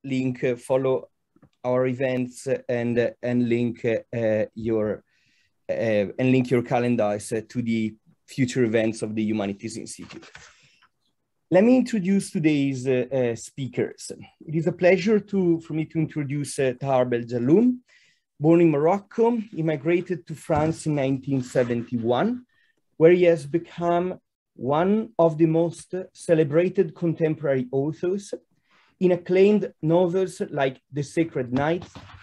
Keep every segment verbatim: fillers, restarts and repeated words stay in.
link, uh, follow our events and, uh, and link uh, your uh, and link your calendars uh, to the future events of the Humanities Institute. Let me introduce today's uh, uh, speakers. It is a pleasure to, for me to introduce uh, Tahar Benjelloun. Born in Morocco, he migrated to France in nineteen seventy-one, where he has become one of the most celebrated contemporary authors in acclaimed novels like The Sacred Night,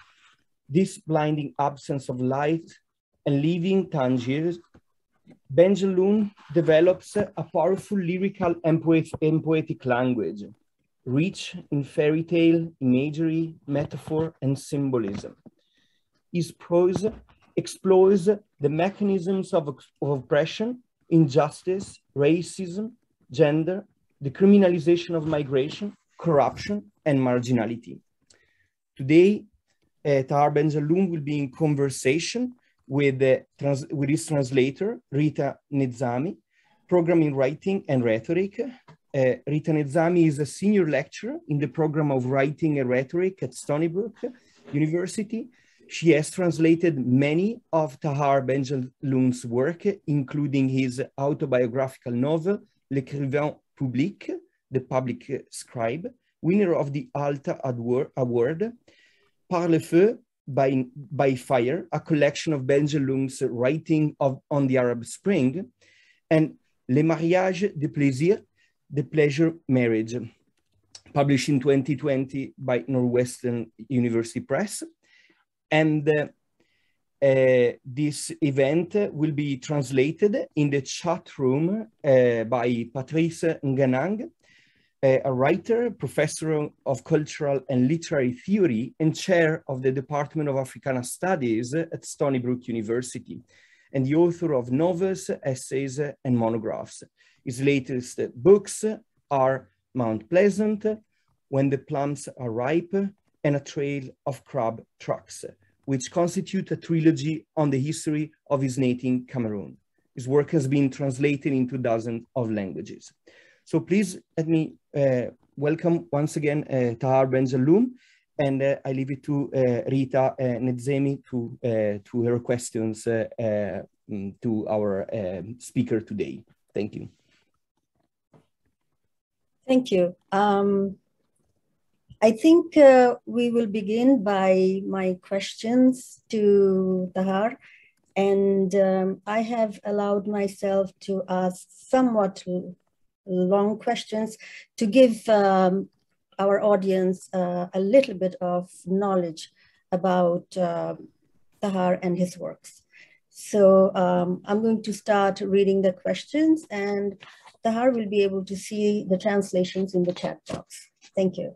This Blinding Absence of Light, and Leaving Tangier. Benjelloun develops a powerful lyrical and, poet and poetic language, rich in fairy tale, imagery, metaphor, and symbolism. His prose explores the mechanisms of, of oppression, injustice, racism, gender, the criminalization of migration, corruption, and marginality. Today, uh, Tahar Benjelloun will be in conversation with, uh, trans with his translator, Rita Nezami, program in writing and rhetoric. Uh, Rita Nezami is a senior lecturer in the program of writing and rhetoric at Stony Brook University. She has translated many of Tahar Benjelloun's work, including his autobiographical novel, L'écrivain public, the public scribe, winner of the Alta Award, Par le feu, by, by fire, a collection of Benjelloun's writing of, on the Arab Spring, and Les mariages de plaisir, the pleasure marriage, published in twenty twenty by Northwestern University Press. And uh, uh, this event will be translated in the chat room uh, by Patrice Nganang, uh, a writer, professor of cultural and literary theory, and chair of the Department of Africana Studies at Stony Brook University, and the author of novels, essays, and monographs. His latest books are Mount Pleasant, When the Plums Are Ripe, and A Trail of Crab Tracks, which constitute a trilogy on the history of his native Cameroon. His work has been translated into dozens of languages. So please let me uh, welcome once again uh, Tahar Benjelloun, and uh, I leave it to uh, Rita uh, Nezami to, uh, to her questions uh, uh, to our uh, speaker today. Thank you. Thank you. Um, I think uh, we will begin by my questions to Tahar, and um, I have allowed myself to ask somewhat long questions to give um, our audience uh, a little bit of knowledge about uh, Tahar and his works. So um, I'm going to start reading the questions, and Tahar will be able to see the translations in the chat box. Thank you.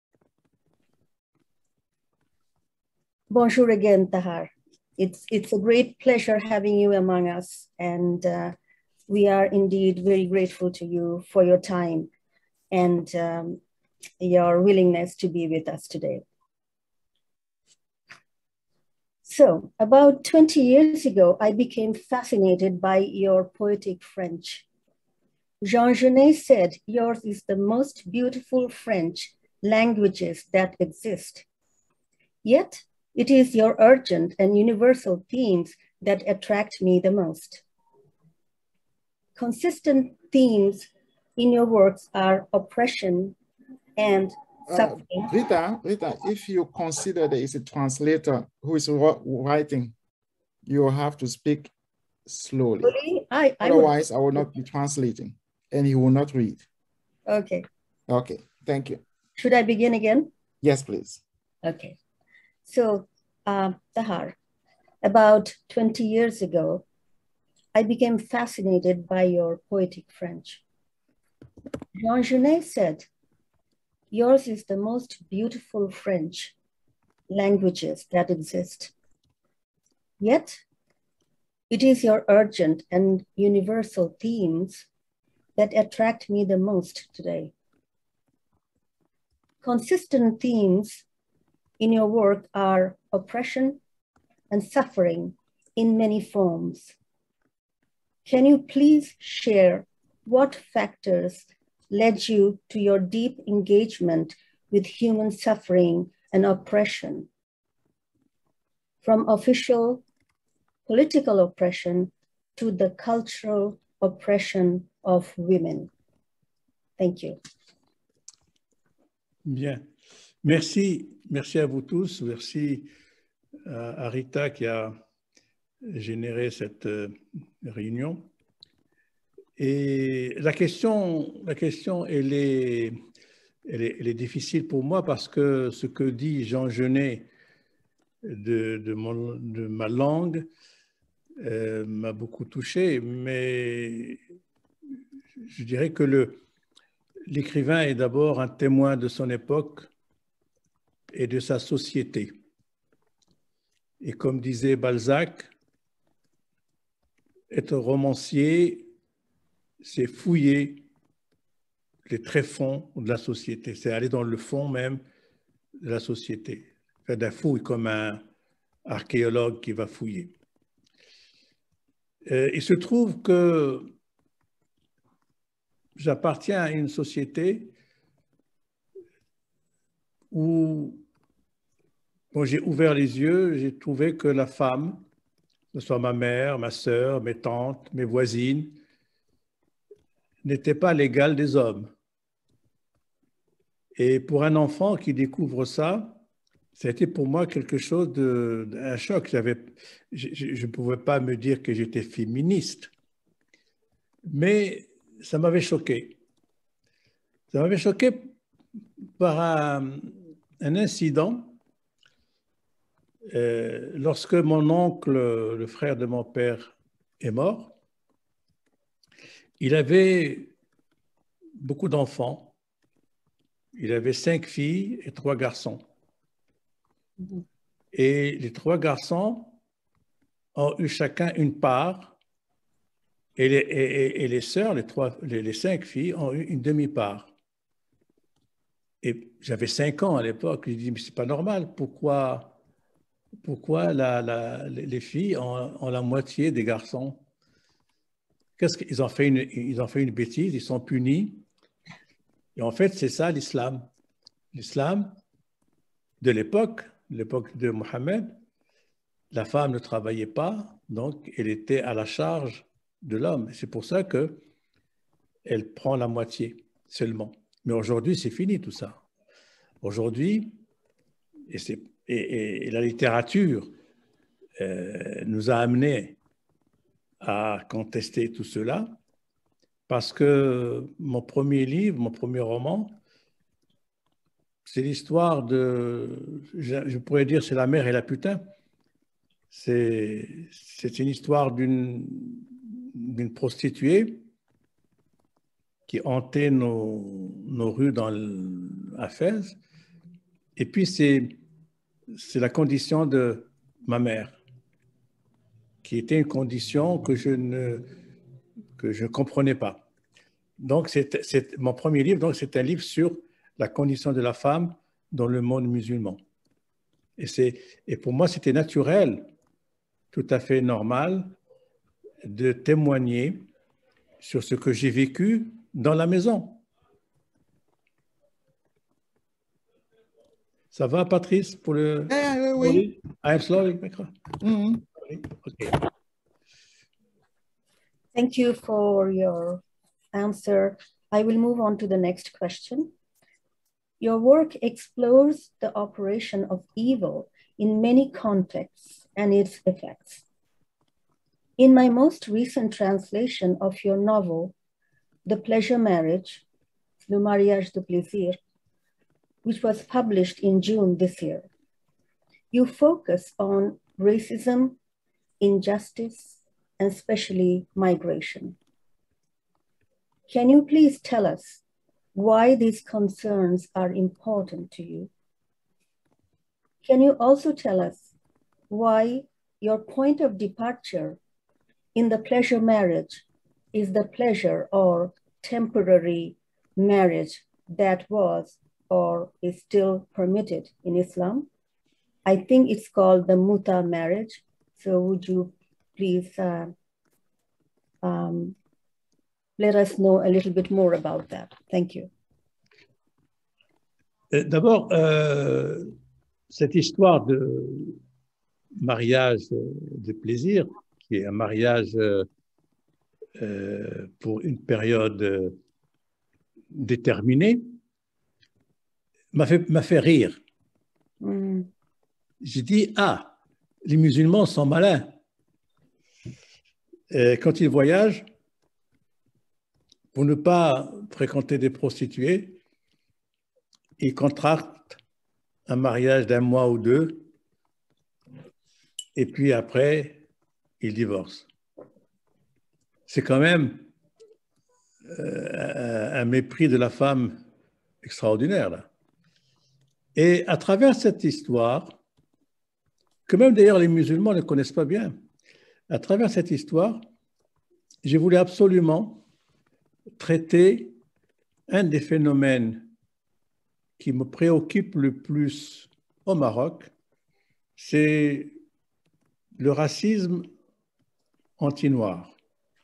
Bonjour again, Tahar. It's, it's a great pleasure having you among us, and uh, we are indeed very grateful to you for your time and um, your willingness to be with us today. So, about twenty years ago, I became fascinated by your poetic French. Jean Genet said, yours is the most beautiful French languages that exist. Yet, it is your urgent and universal themes that attract me the most. Consistent themes in your works are oppression and suffering. Uh, Rita, Rita, if you consider there is a translator who is writing, you have to speak slowly. Slowly? I, I Otherwise, will... I will not be translating, and he will not read. Okay. Okay, thank you. Should I begin again? Yes, please. Okay. So, uh, Tahar, about twenty years ago, I became fascinated by your poetic French. Jean Genet said, yours is the most beautiful French languages that exist. Yet, it is your urgent and universal themes that attract me the most today. Consistent themes in your work are oppression and suffering in many forms. Can you please share what factors led you to your deep engagement with human suffering and oppression, from official political oppression to the cultural oppression of women. Thank you. Bien. Merci. Merci à vous tous. Merci à Rita qui a généré cette réunion. Et la question, la question elle, est, elle, est, elle est difficile pour moi parce que ce que dit Jean Genet de, de, mon, de ma langue euh, m'a beaucoup touché, mais je dirais que le, l'écrivain est d'abord un témoin de son époque et de sa société. Et comme disait Balzac, être romancier, c'est fouiller les tréfonds de la société, c'est aller dans le fond même de la société, faire de la fouille comme un archéologue qui va fouiller. Euh, il se trouve que j'appartiens à une société où, quand j'ai ouvert les yeux, j'ai trouvé que la femme, que ce soit ma mère, ma sœur, mes tantes, mes voisines, n'était pas l'égale des hommes. Et pour un enfant qui découvre ça, ça a été pour moi quelque chose de, un choc. J'avais, je ne pouvais pas me dire que j'étais féministe, mais ça m'avait choqué. Ça m'avait choqué par un, un incident. Euh, lorsque mon oncle, le frère de mon père, est mort, il avait beaucoup d'enfants. Il avait cinq filles et trois garçons. Et les trois garçons ont eu chacun une part et les, et, et les sœurs, les, trois, les, les cinq filles, ont eu une demi-part. Et j'avais cinq ans à l'époque. Je dis, mais c'est pas normal. Pourquoi, pourquoi la, la, les filles ont, ont la moitié des garçons? Qu'est-ce qu'ils ont fait une, ils ont fait une bêtise, ils sont punis. Et en fait, c'est ça l'islam. L'islam de l'époque, l'époque de Mohammed, la femme ne travaillait pas, donc elle était à la charge de l'homme. C'est pour ça qu'elle prend la moitié seulement. Mais aujourd'hui, c'est fini tout ça. Aujourd'hui, et, et, et, et la littérature euh, nous a amenés à contester tout cela, parce que mon premier livre, mon premier roman, c'est l'histoire de, je, je pourrais dire, c'est la mère et la putain. C'est une histoire d'une d'une prostituée qui hantait nos, nos rues dans le, à Fès. Et puis, c'est la condition de ma mère, qui était une condition que je ne que je comprenais pas. Donc, c'est mon premier livre, donc c'est un livre sur la condition de la femme dans le monde musulman. Et, et pour moi, c'était naturel, tout à fait normal, de témoigner sur ce que j'ai vécu dans la maison. Ça va, Patrice, pour le... Eh, oui, oui. I'm slowly. Mm-hmm. Okay. Thank you for your answer. I will move on to the next question. Your work explores the operation of evil in many contexts and its effects. In my most recent translation of your novel, The Pleasure Marriage, Le Mariage de Plaisir, which was published in June this year, you focus on racism, injustice, and especially migration. Can you please tell us why these concerns are important to you? Can you also tell us why your point of departure in The Pleasure Marriage is the pleasure or temporary marriage that was or is still permitted in Islam? I think it's called the muta marriage. So would you please uh, um, let us know a little bit more about that? Thank you. D'abord, euh, cette histoire de mariage de plaisir, qui est un mariage euh, pour une période déterminée, m'a fait, m'a fait rire. Mm. J'ai dit, ah, les musulmans sont malins. Et quand ils voyagent, pour ne pas fréquenter des prostituées, ils contractent un mariage d'un mois ou deux, et puis après, ils divorcent. C'est quand même euh, un mépris de la femme extraordinaire, là. Et à travers cette histoire, que même d'ailleurs les musulmans ne connaissent pas bien, à travers cette histoire, j'ai voulu absolument traiter un des phénomènes qui me préoccupe le plus au Maroc, c'est le racisme anti-noir.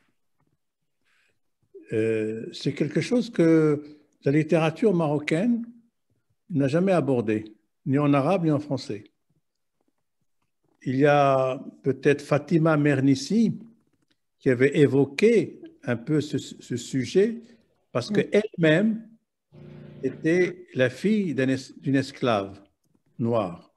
Euh, c'est quelque chose que la littérature marocaine n'a jamais abordé, ni en arabe ni en français. Il y a peut-être Fatima Mernissi qui avait évoqué un peu ce, ce sujet parce qu'elle-même était la fille d'une esclave noire.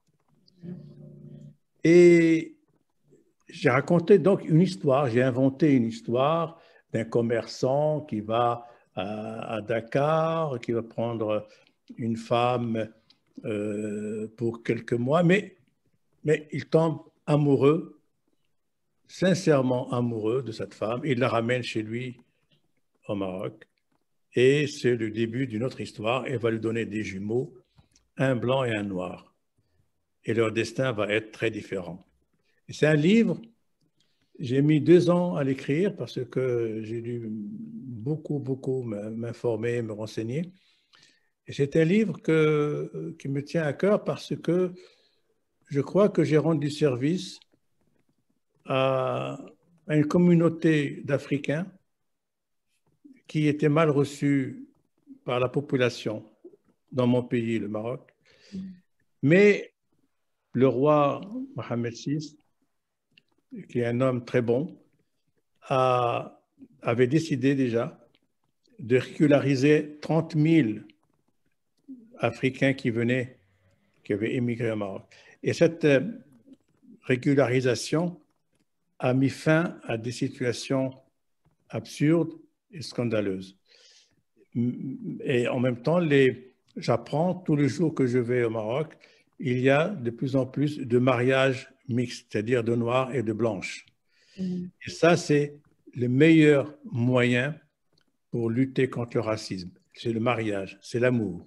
Et j'ai raconté donc une histoire, j'ai inventé une histoire d'un commerçant qui va à, à Dakar, qui va prendre une femme euh, pour quelques mois, mais, mais il tombe amoureux, sincèrement amoureux de cette femme. Il la ramène chez lui au Maroc et c'est le début d'une autre histoire. Elle va lui donner des jumeaux, un blanc et un noir. Et leur destin va être très différent. C'est un livre, j'ai mis deux ans à l'écrire parce que j'ai dû beaucoup, beaucoup m'informer, me renseigner. Et c'est un livre que, qui me tient à cœur parce que je crois que j'ai rendu service à, à une communauté d'Africains qui était mal reçue par la population dans mon pays, le Maroc. Mais le roi Mohamed six, qui est un homme très bon, a, avait décidé déjà de régulariser trente mille Africains qui venaient, qui avaient émigré au Maroc. Et cette régularisation a mis fin à des situations absurdes et scandaleuses. Et en même temps, j'apprends tous les jours que je vais au Maroc, il y a de plus en plus de mariages mixtes, c'est-à-dire de noirs et de blanches. Mmh. Et ça, c'est le meilleur moyen pour lutter contre le racisme. C'est le mariage, c'est l'amour.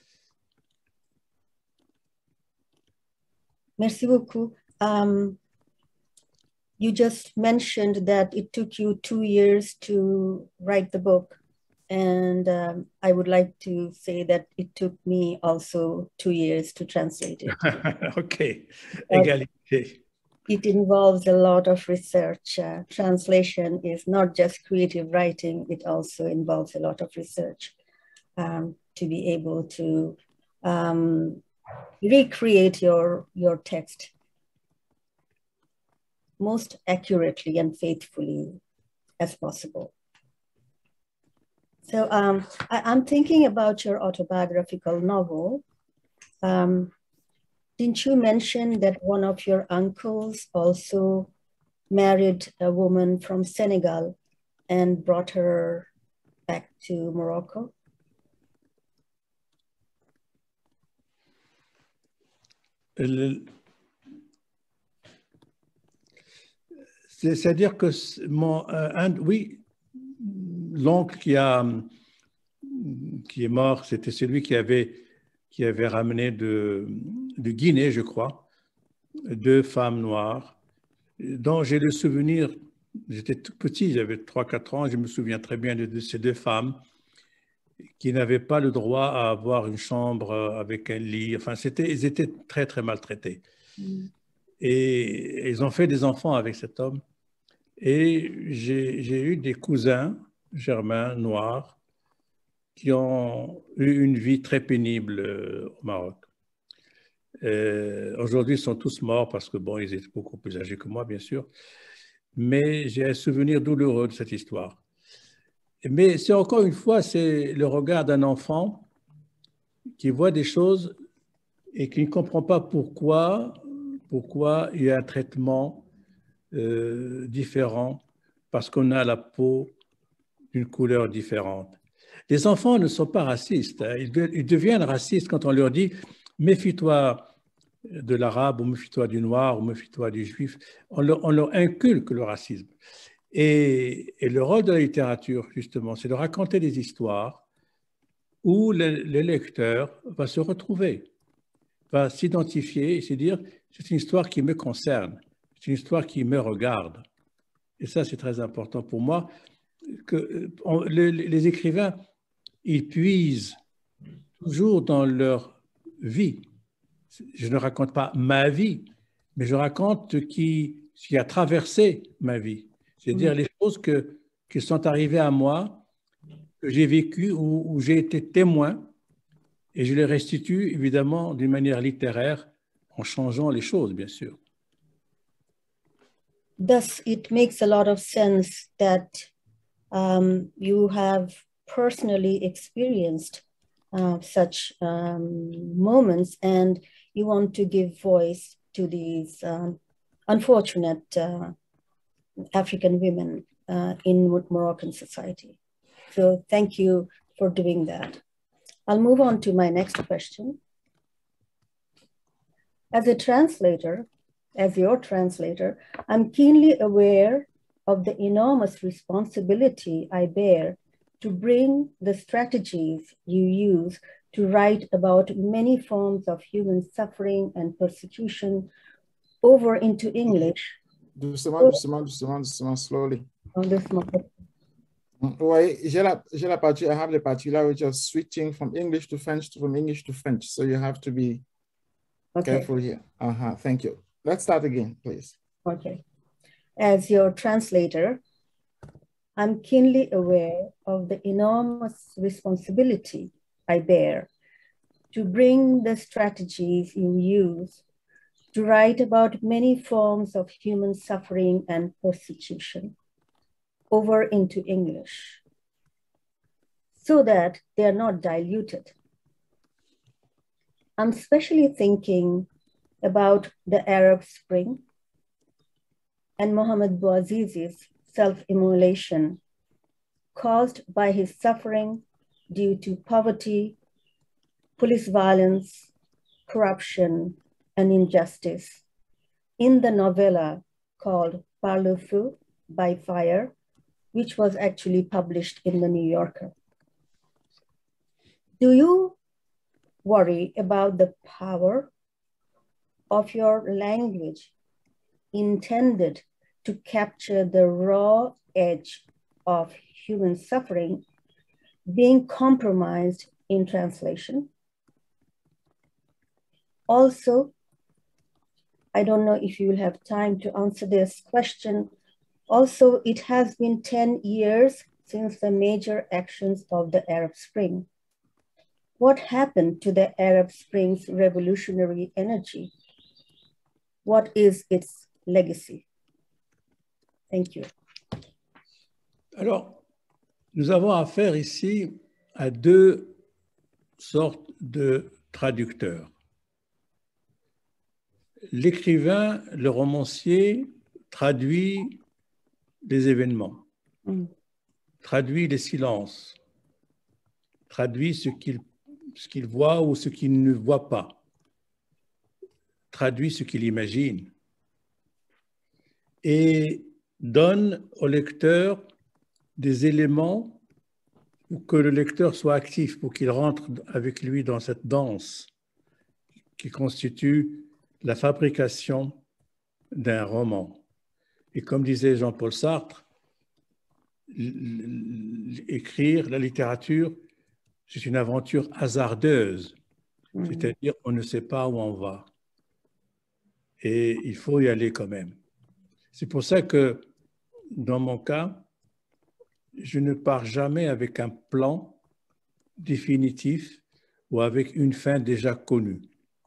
Merci beaucoup. Um, you just mentioned that it took you two years to write the book. And um, I would like to say that it took me also two years to translate it. Okay, égalité. It involves a lot of research. Uh, translation is not just creative writing, it also involves a lot of research um, to be able to um, recreate your, your text most accurately and faithfully as possible. So um, I, I'm thinking about your autobiographical novel. Um, didn't you mention that one of your uncles also married a woman from Senegal and brought her back to Morocco? C'est-à-dire que mon, euh, un, oui, l'oncle qui, a, qui est mort, c'était celui qui avait, qui avait ramené de, de Guinée, je crois, deux femmes noires, dont j'ai le souvenir, j'étais tout petit, j'avais trois quatre ans, je me souviens très bien de, de ces deux femmes qui n'avaient pas le droit à avoir une chambre avec un lit. Enfin, c'était, ils étaient très, très maltraités. Mm. Et ils ont fait des enfants avec cet homme. Et j'ai eu des cousins germains noirs qui ont eu une vie très pénible euh, au Maroc. Euh, Aujourd'hui, ils sont tous morts parce que, bon, ils étaient beaucoup plus âgés que moi, bien sûr. Mais j'ai un souvenir douloureux de cette histoire. Mais c'est encore une fois, c'est le regard d'un enfant qui voit des choses et qui ne comprend pas pourquoi, pourquoi il y a un traitement euh, différent parce qu'on a la peau d'une couleur différente. Les enfants ne sont pas racistes. Hein. Ils, de, ils deviennent racistes quand on leur dit « méfie-toi de l'arabe » ou « méfie-toi du noir » ou « méfie-toi du juif ». On leur, on leur inculque le racisme. Et, et le rôle de la littérature, justement, c'est de raconter des histoires où le, le lecteur va se retrouver, va s'identifier et se dire « c'est une histoire qui me concerne, c'est une histoire qui me regarde ». Et ça, c'est très important pour moi, que on, les, les écrivains, ils puisent toujours dans leur vie. Je ne raconte pas ma vie, mais je raconte ce qui, ce qui a traversé ma vie. C'est-à-dire les choses que, qui sont arrivées à moi, que j'ai vécues ou où j'ai été témoin, et je les restitue évidemment d'une manière littéraire en changeant les choses, bien sûr. Thus, it makes a lot of sense that um, you have personally experienced uh, such um, moments, and you want to give voice to these um, unfortunate uh, African women uh, in Moroccan society. So thank you for doing that. I'll move on to my next question. As a translator, as your translator, I'm keenly aware of the enormous responsibility I bear to bring the strategies you use to write about many forms of human suffering and persecution over into English. Doucement, doucement, doucement, doucement, slowly. On this moment. Oui, j'ai la, j'ai la partie, I have the partie là which is switching from English to French, from English to French. So you have to be okay. Careful here. Uh-huh, thank you. Let's start again, please. Okay. As your translator, I'm keenly aware of the enormous responsibility I bear to bring the strategies you use to write about many forms of human suffering and persecution over into English so that they are not diluted. I'm especially thinking about the Arab Spring and Mohammed Bouaziz's self-immolation caused by his suffering due to poverty, police violence, corruption, and injustice in the novella called Par le Feu, by Fire, which was actually published in the New Yorker. Do you worry about the power of your language intended to capture the raw edge of human suffering being compromised in translation? Also, I don't know if you will have time to answer this question. Also, it has been ten years since the major actions of the Arab Spring. What happened to the Arab Spring's revolutionary energy? What is its legacy? Thank you. Alors, nous avons affaire ici à deux sortes de traducteurs. L'écrivain, le romancier, traduit les événements, mm. traduit les silences, traduit ce qu'il ce qu'il voit ou ce qu'il ne voit pas, traduit ce qu'il imagine et donne au lecteur des éléments pour que le lecteur soit actif, pour qu'il rentre avec lui dans cette danse qui constitue la fabrication d'un roman. Et comme disait Jean-Paul Sartre, écrire la littérature, c'est une aventure hasardeuse, mmh. c'est-à-dire qu'on ne sait pas où on va. Et il faut y aller quand même. C'est pour ça que, dans mon cas, je ne pars jamais avec un plan définitif ou avec une fin déjà connue.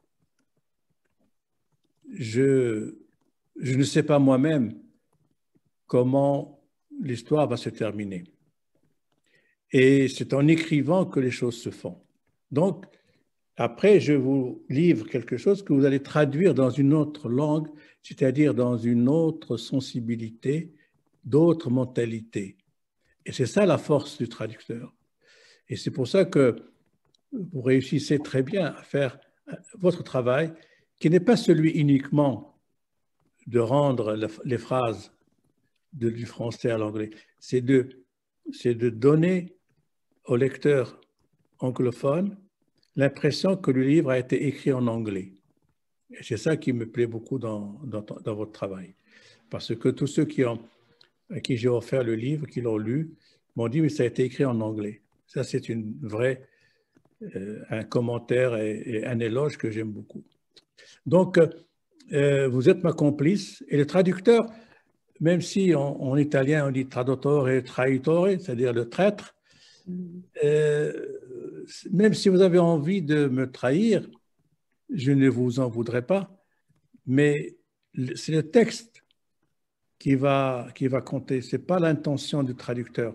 Je, je ne sais pas moi-même comment l'histoire va se terminer. Et c'est en écrivant que les choses se font. Donc, après, je vous livre quelque chose que vous allez traduire dans une autre langue, c'est-à-dire dans une autre sensibilité, d'autres mentalités. Et c'est ça la force du traducteur. Et c'est pour ça que vous réussissez très bien à faire votre travail, qui n'est pas celui uniquement de rendre les phrases de, du français à l'anglais, c'est de, c'est de donner au lecteur anglophone l'impression que le livre a été écrit en anglais. Et c'est ça qui me plaît beaucoup dans, dans, dans votre travail. Parce que tous ceux qui ont, à qui j'ai offert le livre, qui l'ont lu, m'ont dit, mais ça a été écrit en anglais. Ça, c'est une vraie, euh, un commentaire et, et un éloge que j'aime beaucoup. Donc, euh, vous êtes ma complice. Et le traducteur, même si en, en italien, on dit traduttore et traitore, c'est-à-dire le traître, euh, même si vous avez envie de me trahir, je ne vous en voudrais pas, mais c'est le texte qui va, qui va compter, ce n'est pas l'intention du traducteur.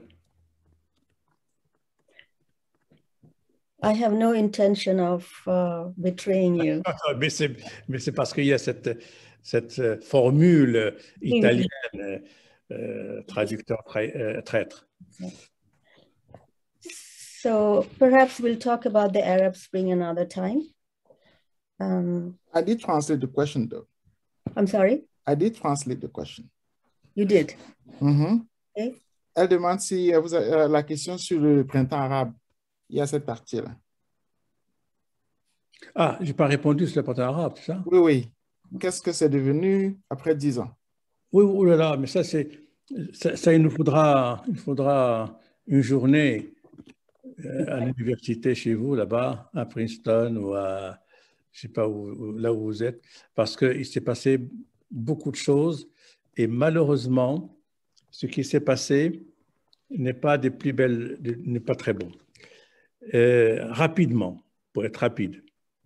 I have no intention of uh, betraying you. mais c'est parce qu'il y a cette, cette formule italienne, euh, traducteur euh, traître. So perhaps we'll talk about the Arab Spring another time. Um, I did translate the question though. I'm sorry? I did translate the question. You did? Mm-hmm. Okay. Elle demande si vous avez la question sur le printemps arabe. Il y a cette partie-là. Ah, je n'ai pas répondu sur le printemps arabe, c'est ça? Oui, oui. Qu'est-ce que c'est devenu après dix ans? Oui, oh là là, mais ça, c'est, ça, ça, il nous faudra, il faudra une journée euh, à l'université chez vous, là-bas, à Princeton ou à, je ne sais pas où, là où vous êtes, parce qu'il s'est passé beaucoup de choses et malheureusement, ce qui s'est passé n'est pas des plus belles, n'est pas très bon. Euh, rapidement, pour être rapide,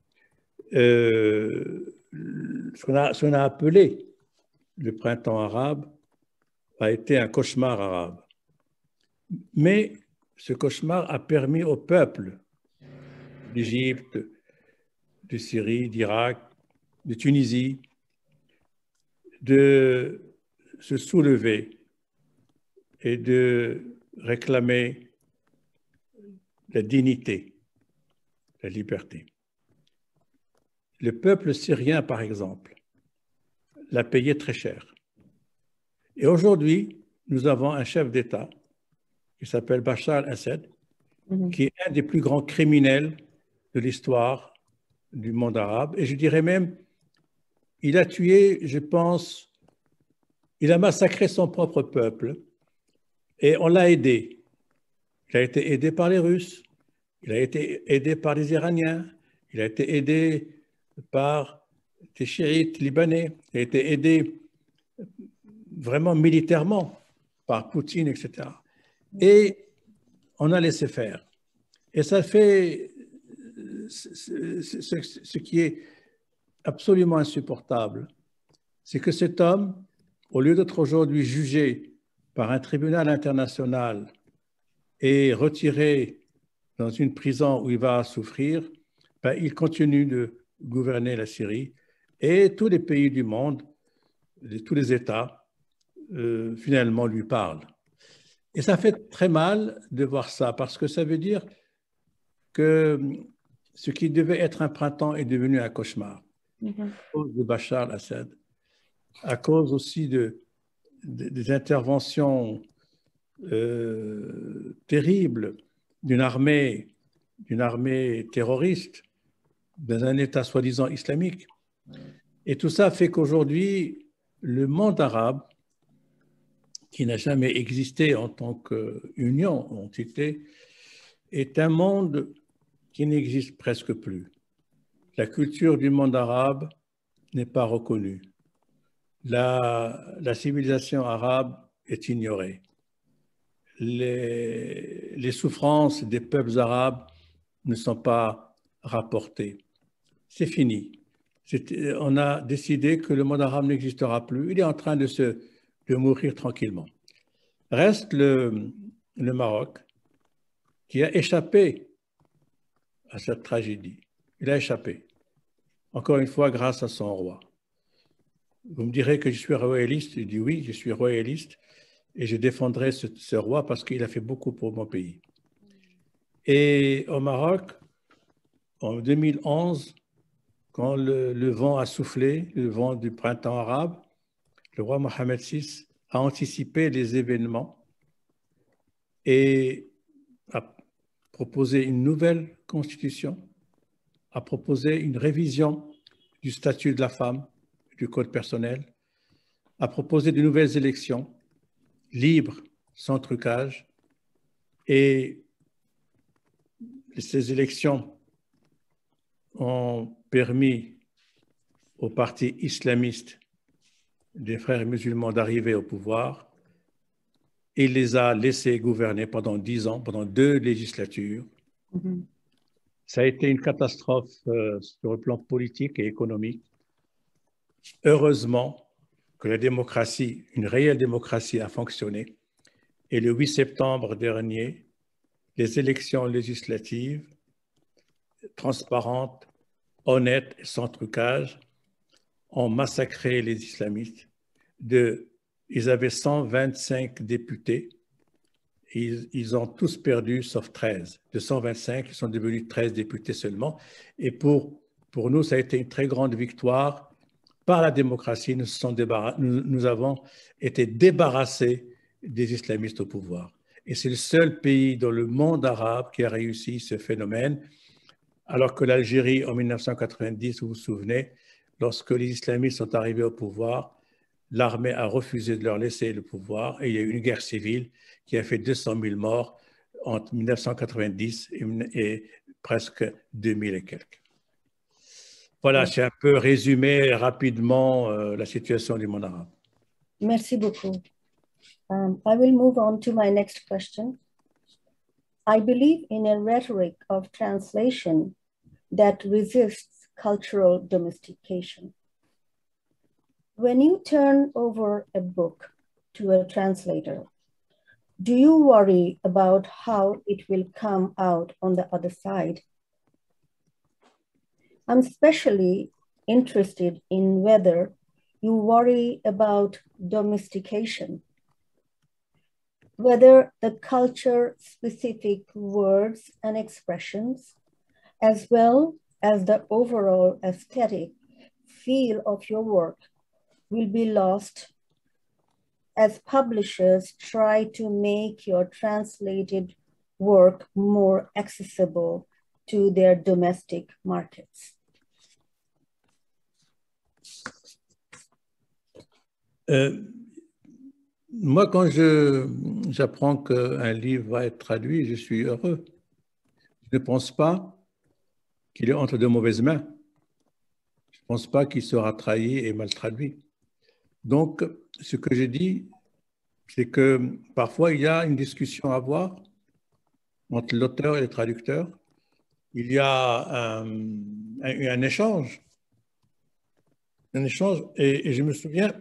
euh, ce qu'on a, ce qu'on a appelé le printemps arabe a été un cauchemar arabe. Mais ce cauchemar a permis au peuple d'Égypte, de Syrie, d'Irak, de Tunisie, de se soulever et de réclamer la dignité, la liberté. Le peuple syrien, par exemple, l'a payé très cher. Et aujourd'hui, nous avons un chef d'État qui s'appelle Bachar al-Assad, mm-hmm. qui est un des plus grands criminels de l'histoire du monde arabe. Et je dirais même, il a tué, je pense, il a massacré son propre peuple et on l'a aidé. Il a été aidé par les Russes, il a été aidé par les Iraniens, il a été aidé par des chiites libanais, il a été aidé vraiment militairement par Poutine, et cetera. Et on a laissé faire. Et ça fait ce, ce, ce qui est absolument insupportable, c'est que cet homme, au lieu d'être aujourd'hui jugé par un tribunal international et retiré dans une prison où il va souffrir, ben, il continue de gouverner la Syrie et tous les pays du monde, tous les États, euh, finalement lui parlent. Et ça fait très mal de voir ça, parce que ça veut dire que ce qui devait être un printemps est devenu un cauchemar. Mm-hmm. À cause de Bachar al-Assad, à cause aussi de, de, des interventions euh, terribles d'une armée, d'une armée terroriste, dans un État soi-disant islamique. Et tout ça fait qu'aujourd'hui, le monde arabe, qui n'a jamais existé en tant qu'union, entité, est un monde qui n'existe presque plus. La culture du monde arabe n'est pas reconnue. La, la civilisation arabe est ignorée. Les, les souffrances des peuples arabes ne sont pas rapportés. C'est fini. On a décidé que le monde arabe n'existera plus. Il est en train de, se, de mourir tranquillement. Reste le, le Maroc, qui a échappé à cette tragédie. Il a échappé. Encore une fois, grâce à son roi. Vous me direz que je suis royaliste. Je dis oui, je suis royaliste et je défendrai ce, ce roi parce qu'il a fait beaucoup pour mon pays. Et au Maroc, en deux mille onze, quand le, le vent a soufflé, le vent du printemps arabe, le roi Mohamed six a anticipé les événements et a proposé une nouvelle constitution, a proposé une révision du statut de la femme, du code personnel, a proposé de nouvelles élections libres, sans trucage, et ces élections ont permis au parti islamiste des frères musulmans d'arriver au pouvoir. Il les a laissés gouverner pendant dix ans, pendant deux législatures. Mm-hmm. Ça a été une catastrophe euh, sur le plan politique et économique. Heureusement que la démocratie, une réelle démocratie a fonctionné. Et le huit septembre dernier, les élections législatives transparentes, honnêtes et sans trucage ont massacré les islamistes. De, ils avaient cent vingt-cinq députés. Ils, ils ont tous perdu, sauf treize. De cent vingt-cinq, ils sont devenus treize députés seulement. Et pour, pour nous, ça a été une très grande victoire. Par la démocratie, nous, sont nous, nous avons été débarrassés des islamistes au pouvoir. Et c'est le seul pays dans le monde arabe qui a réussi ce phénomène, alors que l'Algérie, en mille neuf cent quatre-vingt-dix, vous vous souvenez, lorsque les islamistes sont arrivés au pouvoir, l'armée a refusé de leur laisser le pouvoir et il y a eu une guerre civile qui a fait deux cent mille morts entre mille neuf cent quatre-vingt-dix et, et presque deux mille et quelques. Voilà, j'ai un peu résumé rapidement euh, la situation du monde arabe. Merci beaucoup. Um, I will move on to my next question. I believe in a rhetoric of translation that resists cultural domestication. When you turn over a book to a translator, do you worry about how it will come out on the other side? I'm especially interested in whether you worry about domestication, whether the culture-specific words and expressions, as well as the overall aesthetic feel of your work, will be lost as publishers try to make your translated work more accessible to their domestic markets. Euh, moi, quand j'apprends qu'un livre va être traduit, je suis heureux. Je ne pense pas qu'il est entre de mauvaises mains. Je ne pense pas qu'il sera trahi et mal traduit. Donc, ce que je dis, c'est que parfois, il y a une discussion à avoir entre l'auteur et le traducteur. Il y a un, un, un échange. Un échange. Et, et je me souviens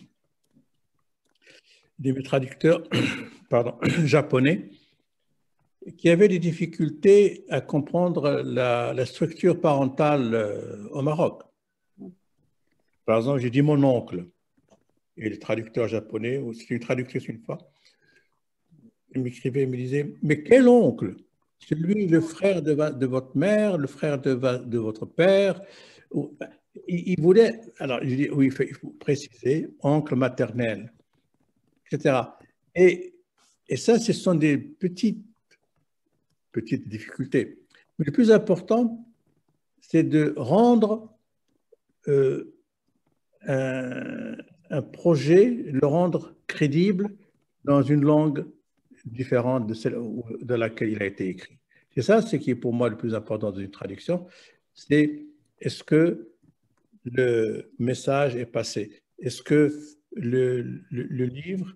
de mes traducteurs pardon, japonais qui avaient des difficultés à comprendre la, la structure parentale au Maroc. Par exemple, j'ai dit mon oncle. Et le traducteur japonais, ou c'est une traductrice une fois, il m'écrivait, il me disait, mais quel oncle? Celui, le frère de, de votre mère, le frère de, de votre père. Il, il voulait, alors je dis, oui, il faut, il faut préciser, oncle maternel, et cetera. Et, et ça, ce sont des petites, petites difficultés. Mais le plus important, c'est de rendre euh, un, un projet, le rendre crédible dans une langue différente de celle de laquelle il a été écrit. C'est ça, ce qui est pour moi le plus important dans une traduction, c'est est-ce que le message est passé? Est-ce que le, le, le livre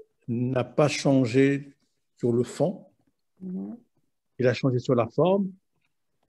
n'a pas changé sur le fond? Il a changé sur la forme,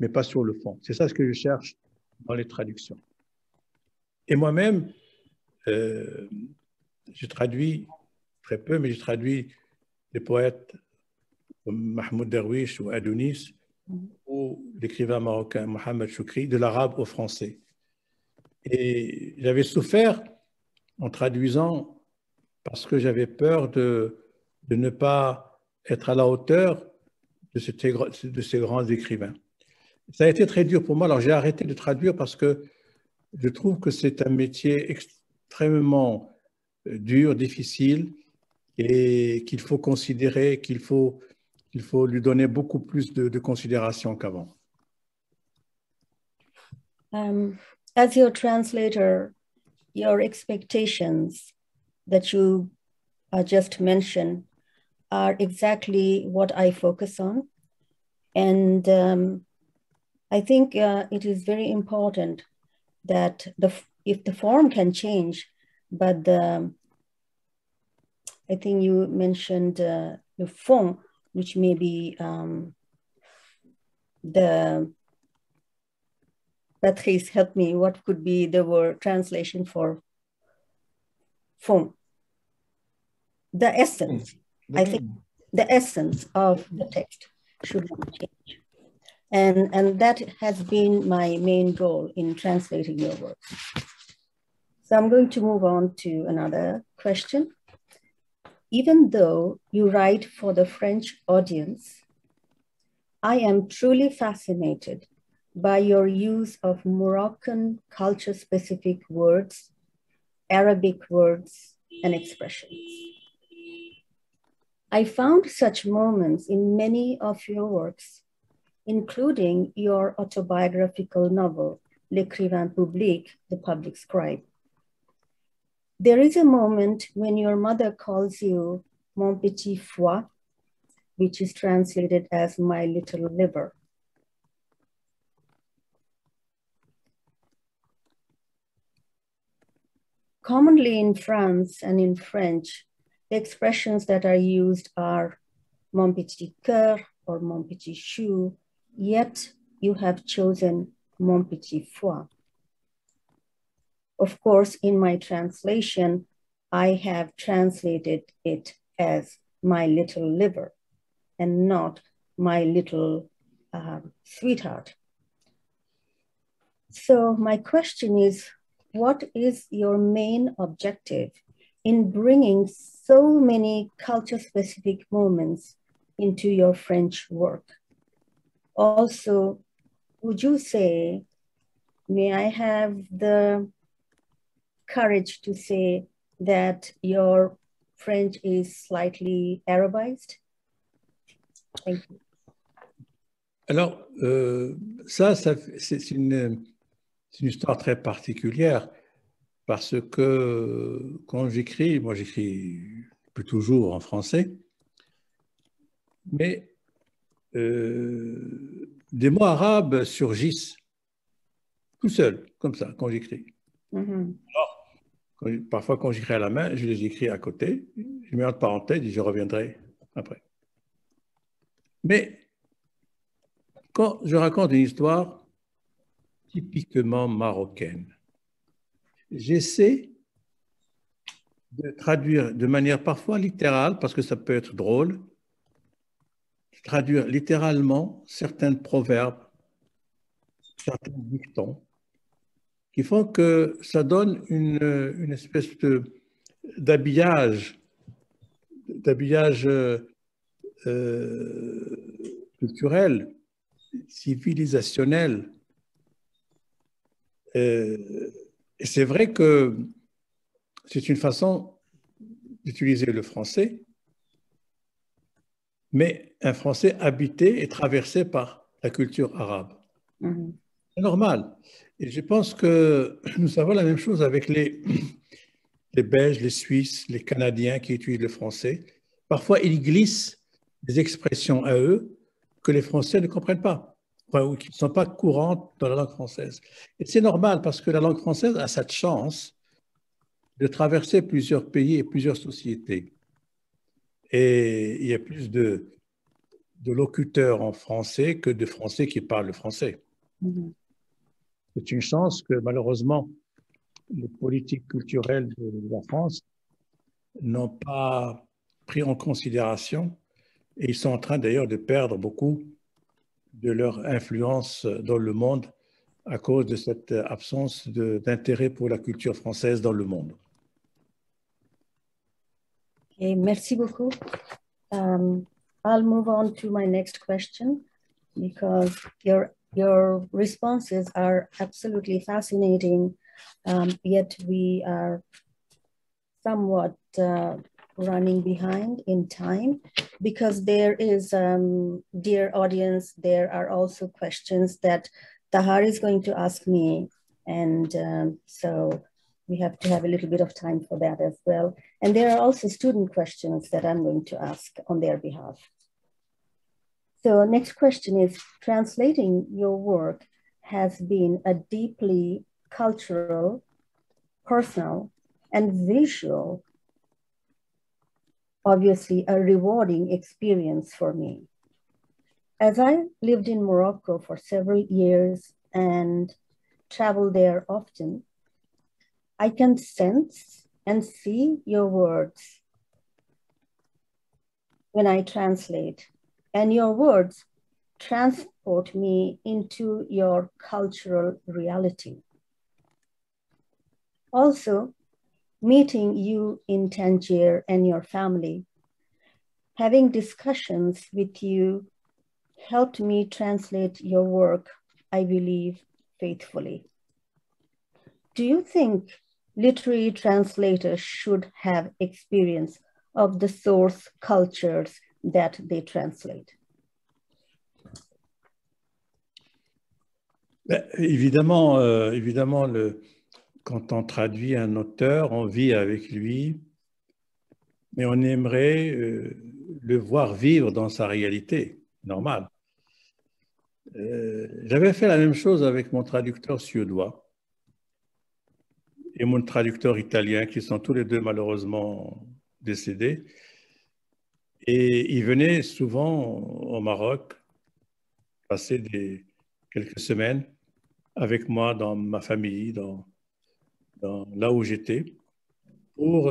mais pas sur le fond. C'est ça ce que je cherche dans les traductions. Et moi-même, euh, je traduis très peu, mais je traduis des poètes comme Mahmoud Darwish ou Adonis, ou l'écrivain marocain Mohamed Choukri, de l'arabe au français. Et j'avais souffert en traduisant parce que j'avais peur de, de ne pas être à la hauteur de, ce, de ces grands écrivains. Ça a été très dur pour moi. Alors j'ai arrêté de traduire parce que je trouve que c'est un métier extrêmement dur, difficile, et qu'il faut considérer, qu'il faut, qu'il faut lui donner beaucoup plus de, de considération qu'avant. Um, as your translator, your expectations that you uh, just mentioned are exactly what I focus on. And um, I think uh, it is very important that the, if the form can change, but the, I think you mentioned uh, the fond, which may be um, the, Patrice, help me, what could be the word translation for fond? The essence, the I think the essence of the text should not change. And, and that has been my main goal in translating your work. So I'm going to move on to another question. Even though you write for the French audience, I am truly fascinated by your use of Moroccan culture-specific words, Arabic words, and expressions. I found such moments in many of your works, including your autobiographical novel, L'écrivain public, the public scribe. There is a moment when your mother calls you mon petit foie, which is translated as my little liver. Commonly in France and in French, the expressions that are used are mon petit cœur or mon petit chou, yet you have chosen mon petit foie. Of course, in my translation, I have translated it as my little liver and not my little uh, sweetheart. So my question is, what is your main objective in bringing so many culture-specific moments into your French work? Also, would you say, may I have the courage to say that your French is slightly Arabized? Thank you. Alors, euh, ça, ça c'est une, une histoire très particulière parce que quand j'écris, moi j'écris plus toujours en français, mais euh, des mots arabes surgissent tout seul, comme ça, quand j'écris. Mm-hmm. Alors, quand, parfois, quand j'écris à la main, je les écris à côté, je mets entre parenthèses et je reviendrai après. Mais quand je raconte une histoire typiquement marocaine, j'essaie de traduire de manière parfois littérale, parce que ça peut être drôle, traduire littéralement certains proverbes, certains dictons, qui font que ça donne une, une espèce d'habillage, d'habillage euh, culturel, civilisationnel. Euh, et c'est vrai que c'est une façon d'utiliser le français, mais un français habité et traversé par la culture arabe. Mm-hmm. C'est normal. Et je pense que nous avons la même chose avec les, les Belges, les Suisses, les Canadiens qui utilisent le français. Parfois, ils glissent des expressions à eux que les Français ne comprennent pas, ou qui ne sont pas courantes dans la langue française. Et c'est normal parce que la langue française a cette chance de traverser plusieurs pays et plusieurs sociétés. Et il y a plus de, de locuteurs en français que de Français qui parlent le français. Mm-hmm. C'est une chance que malheureusement les politiques culturelles de la France n'ont pas pris en considération et ils sont en train d'ailleurs de perdre beaucoup de leur influence dans le monde à cause de cette absence d'intérêt pour la culture française dans le monde. Okay, merci beaucoup. Um, I'll move on to my next question because your your responses are absolutely fascinating, um, yet we are somewhat uh, running behind in time because there is, um, dear audience, there are also questions that Tahar is going to ask me, and um, so we have to have a little bit of time for that as well. And there are also student questions that I'm going to ask on their behalf. So next question is, translating your work has been a deeply cultural, personal, and visual, obviously a rewarding experience for me. As I lived in Morocco for several years and traveled there often, I can sense and see your words when I translate, and your words transport me into your cultural reality. Also, meeting you in Tangier and your family, having discussions with you helped me translate your work, I believe, faithfully. Do you think literary translators should have experience of the source cultures that they translate? Ben, évidemment, euh, évidemment le, quand on traduit un auteur, on vit avec lui, mais on aimerait euh, le voir vivre dans sa réalité normale. Euh, j'avais fait la même chose avec mon traducteur suédois et mon traducteur italien, qui sont tous les deux malheureusement décédés. Et ils venaient souvent au Maroc, passer des, quelques semaines avec moi dans ma famille, dans, dans, là où j'étais, pour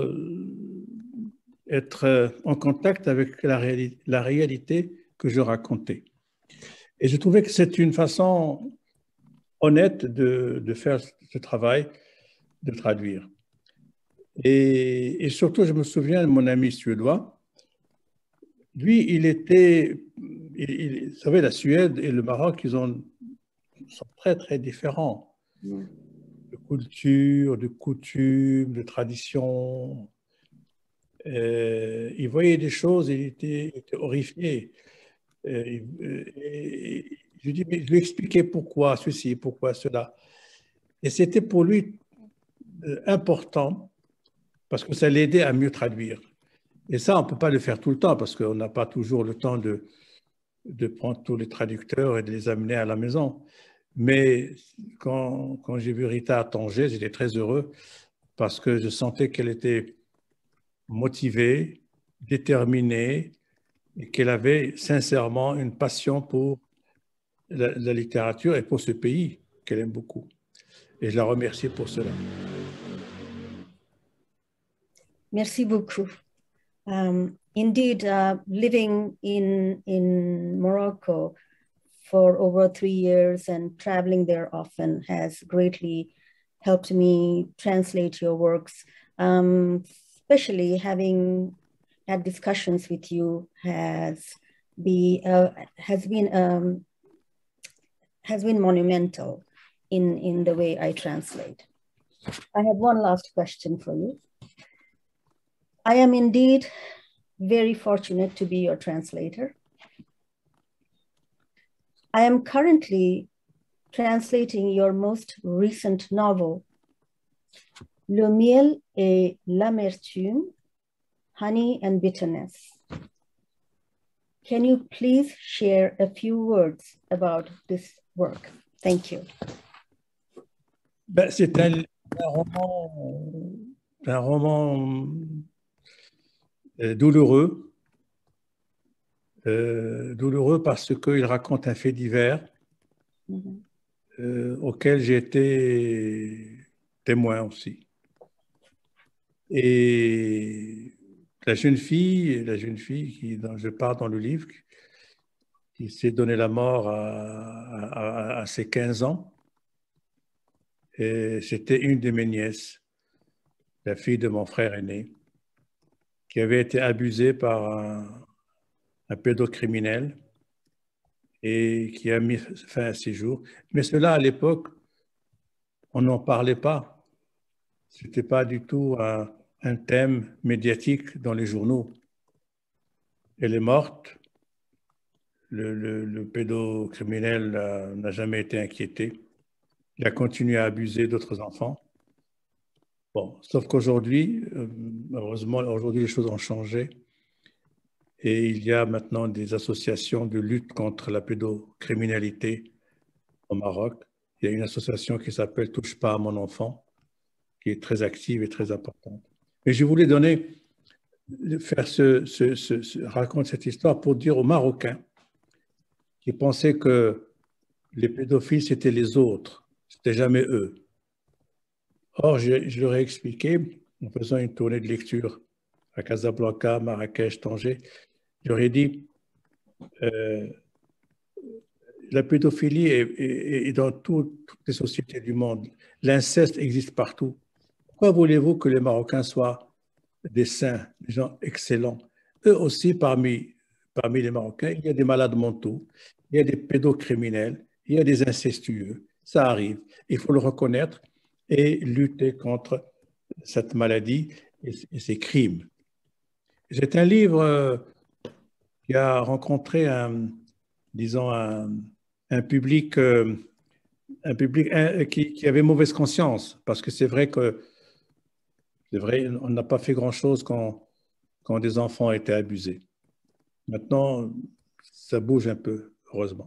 être en contact avec la, réali la réalité que je racontais. Et je trouvais que c'est une façon honnête de, de faire ce travail, de traduire. Et, et surtout, je me souviens de mon ami suédois. Lui, il était, il, il, vous savez, la Suède et le Maroc, ils ont, sont très, très différents. Mm. De culture, de coutumes, de traditions. Euh, il voyait des choses et il était, il était horrifié. Et, et, et je lui dis, mais je lui expliquais pourquoi ceci, pourquoi cela. Et c'était pour lui important parce que ça l'aidait à mieux traduire. Et ça, on ne peut pas le faire tout le temps parce qu'on n'a pas toujours le temps de, de prendre tous les traducteurs et de les amener à la maison. Mais quand, quand j'ai vu Rita à Tanger, j'étais très heureux parce que je sentais qu'elle était motivée, déterminée et qu'elle avait sincèrement une passion pour la, la littérature et pour ce pays qu'elle aime beaucoup. Et je la remercie pour cela. Merci beaucoup. Um, indeed, uh, living in, in Morocco for over three years and traveling there often has greatly helped me translate your works, um, especially having had discussions with you has, be, uh, has, been, um, has been monumental in, in the way I translate. I have one last question for you. I am indeed very fortunate to be your translator. I am currently translating your most recent novel, Le miel et l'amertume, Honey and Bitterness. Can you please share a few words about this work? Thank you. Ben, c'est un, un roman, un roman douloureux, Euh, douloureux parce qu'il raconte un fait divers mm-hmm. euh, auquel j'ai été témoin aussi. Et la jeune fille, la jeune fille qui, dont je parle dans le livre, qui s'est donné la mort à, à, à ses quinze ans, et c'était une de mes nièces, la fille de mon frère aîné, qui avait été abusée par un, un pédocriminel et qui a mis fin à ses jours. Mais cela, à l'époque, on n'en parlait pas. Ce n'était pas du tout un, un thème médiatique dans les journaux. Elle est morte. Le, le, le pédocriminel n'a jamais été inquiété. Il a continué à abuser d'autres enfants. Bon, sauf qu'aujourd'hui, heureusement, aujourd'hui, les choses ont changé. Et il y a maintenant des associations de lutte contre la pédocriminalité au Maroc. Il y a une association qui s'appelle Touche pas à mon enfant, qui est très active et très importante. Mais je voulais donner, faire ce, ce, ce, ce raconter cette histoire pour dire aux Marocains qui pensaient que les pédophiles, c'était les autres, c'était jamais eux. Or, je, je leur ai expliqué, en faisant une tournée de lecture à Casablanca, Marrakech, Tanger, je leur ai dit, euh, la pédophilie est, est, est dans tout, toutes les sociétés du monde. L'inceste existe partout. Pourquoi voulez-vous que les Marocains soient des saints, des gens excellents? Eux aussi, parmi, parmi les Marocains, il y a des malades mentaux, il y a des pédocriminels, il y a des incestueux. Ça arrive. Il faut le reconnaître et lutter contre cette maladie et, et ces crimes. C'est un livre qui a rencontré un, disons, un, un public, un public un, qui, qui avait mauvaise conscience, parce que c'est vrai que c'est vrai, on n'a pas fait grand-chose quand, quand des enfants étaient abusés. Maintenant, ça bouge un peu, heureusement.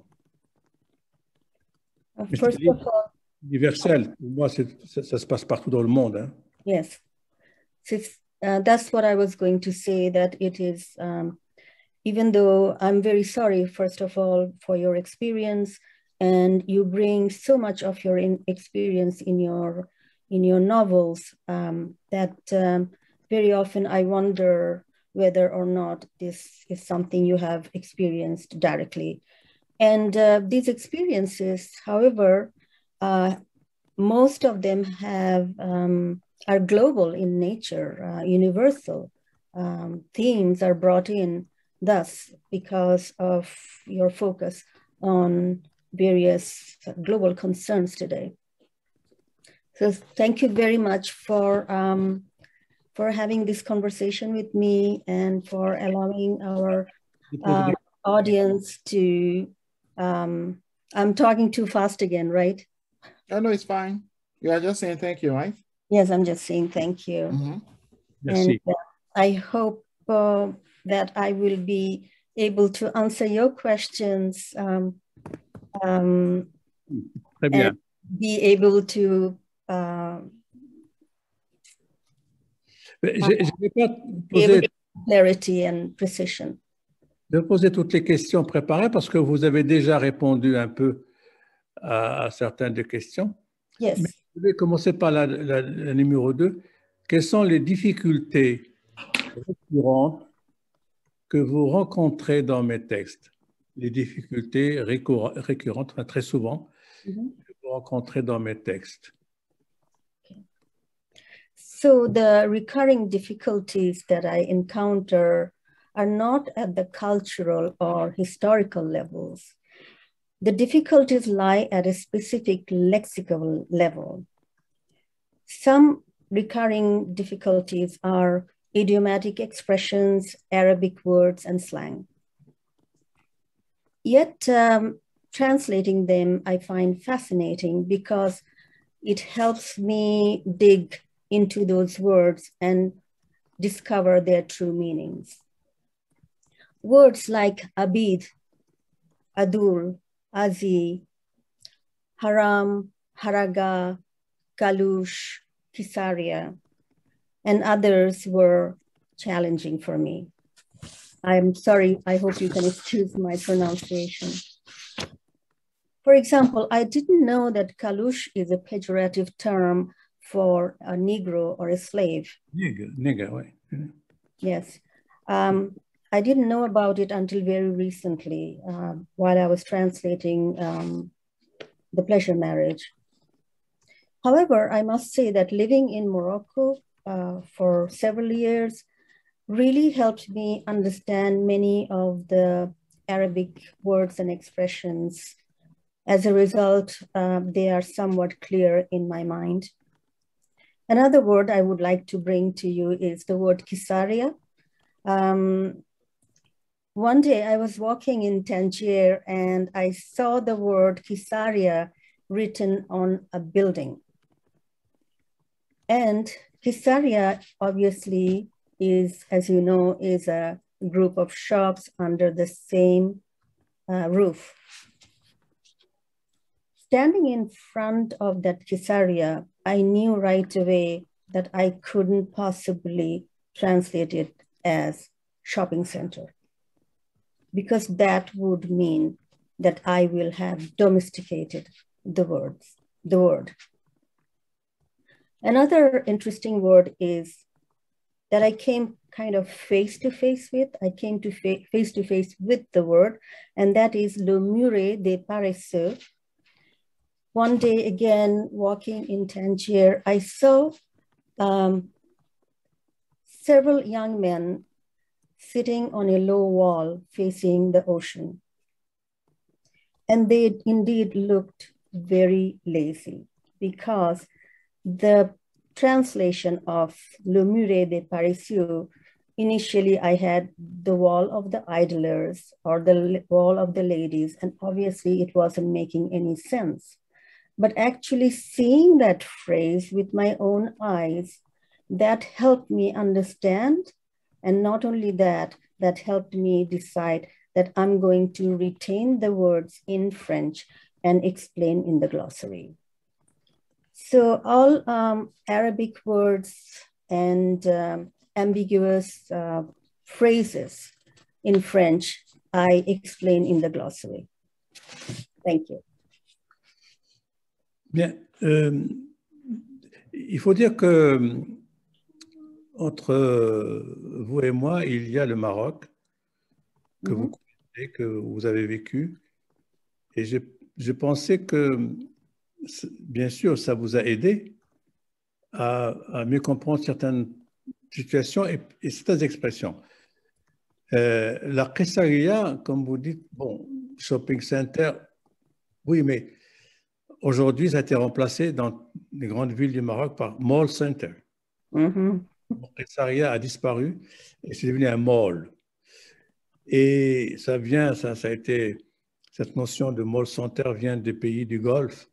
Mais c'est universel. Pour moi, ça, ça se passe partout dans le monde. Hein. Yes. Uh, that's what I was going to say, that it is, um, even though I'm very sorry, first of all, for your experience, and you bring so much of your in experience in your in your novels, um, that um, very often I wonder whether or not this is something you have experienced directly. And uh, these experiences, however, uh, most of them have um, are global in nature, uh, universal. Um, themes are brought in thus because of your focus on various global concerns today. So thank you very much for, um, for having this conversation with me and for allowing our uh, audience to, um, I'm talking too fast again, right? Oh, no, it's fine. You are just saying thank you, right? Yes, I'm just saying thank you. Mm-hmm. And uh, I hope uh, that I will be able to answer your questions um, um, and be able to uh, je, je vais pas poser clarity and precision. Je vais poser toutes les questions préparées parce que vous avez déjà répondu un peu à, à certaines des questions. Yes. Mais je vais commencer par la, la, la numéro deux. Quelles sont les difficultés récurrentes que vous rencontrez dans mes textes? Les difficultés récurrentes, enfin, très souvent, mm-hmm. que vous rencontrez dans mes textes. Okay. So the recurring difficulties that I encounter are not at the cultural or historical levels. The difficulties lie at a specific lexical level. Some recurring difficulties are idiomatic expressions, Arabic words, and slang. Yet um, translating them I find fascinating because it helps me dig into those words and discover their true meanings. Words like abid, adur, azi, haram, haraga, galush, kisaria, and others were challenging for me. I'm sorry, I hope you can excuse my pronunciation. For example, I didn't know that kalush is a pejorative term for a Negro or a slave. Nigger, nigger, oui. Yes. Um, I didn't know about it until very recently, uh, while I was translating um, The Pleasure Marriage. However, I must say that living in Morocco uh, for several years really helped me understand many of the Arabic words and expressions. As a result, uh, they are somewhat clear in my mind. Another word I would like to bring to you is the word Kisaria. Um, one day I was walking in Tangier and I saw the word Kisaria written on a building. And Kisaria obviously is, as you know, is a group of shops under the same uh, roof. Standing in front of that Kisaria, I knew right away that I couldn't possibly translate it as shopping center, because that would mean that I will have domesticated the words, the word. Another interesting word is that I came kind of face to face with. I came to fa face to face with the word, and that is le muret des paresseux. One day again, walking in Tangier, I saw um, several young men sitting on a low wall facing the ocean. And they indeed looked very lazy, because the translation of Le Muret des Paresseux, initially I had the wall of the idlers or the wall of the ladies, and obviously it wasn't making any sense. But actually seeing that phrase with my own eyes, that helped me understand. And not only that, that helped me decide that I'm going to retain the words in French and explain in the glossary. So all um, Arabic words and um, ambiguous uh, phrases in French, I explain in the glossary. Thank you. Bien, euh, il faut dire que entre vous et moi, il y a le Maroc que mm-hmm. vous connaissez, que vous avez vécu, et je, je pensais que, bien sûr, ça vous a aidé à, à mieux comprendre certaines situations et, et certaines expressions. Euh, la Kessaria, comme vous dites, bon, shopping center, oui, mais aujourd'hui, ça a été remplacé dans les grandes villes du Maroc par mall center. Mm-hmm. Kessaria a disparu et c'est devenu un mall. Et ça vient, ça, ça a été, cette notion de mall center vient des pays du Golfe,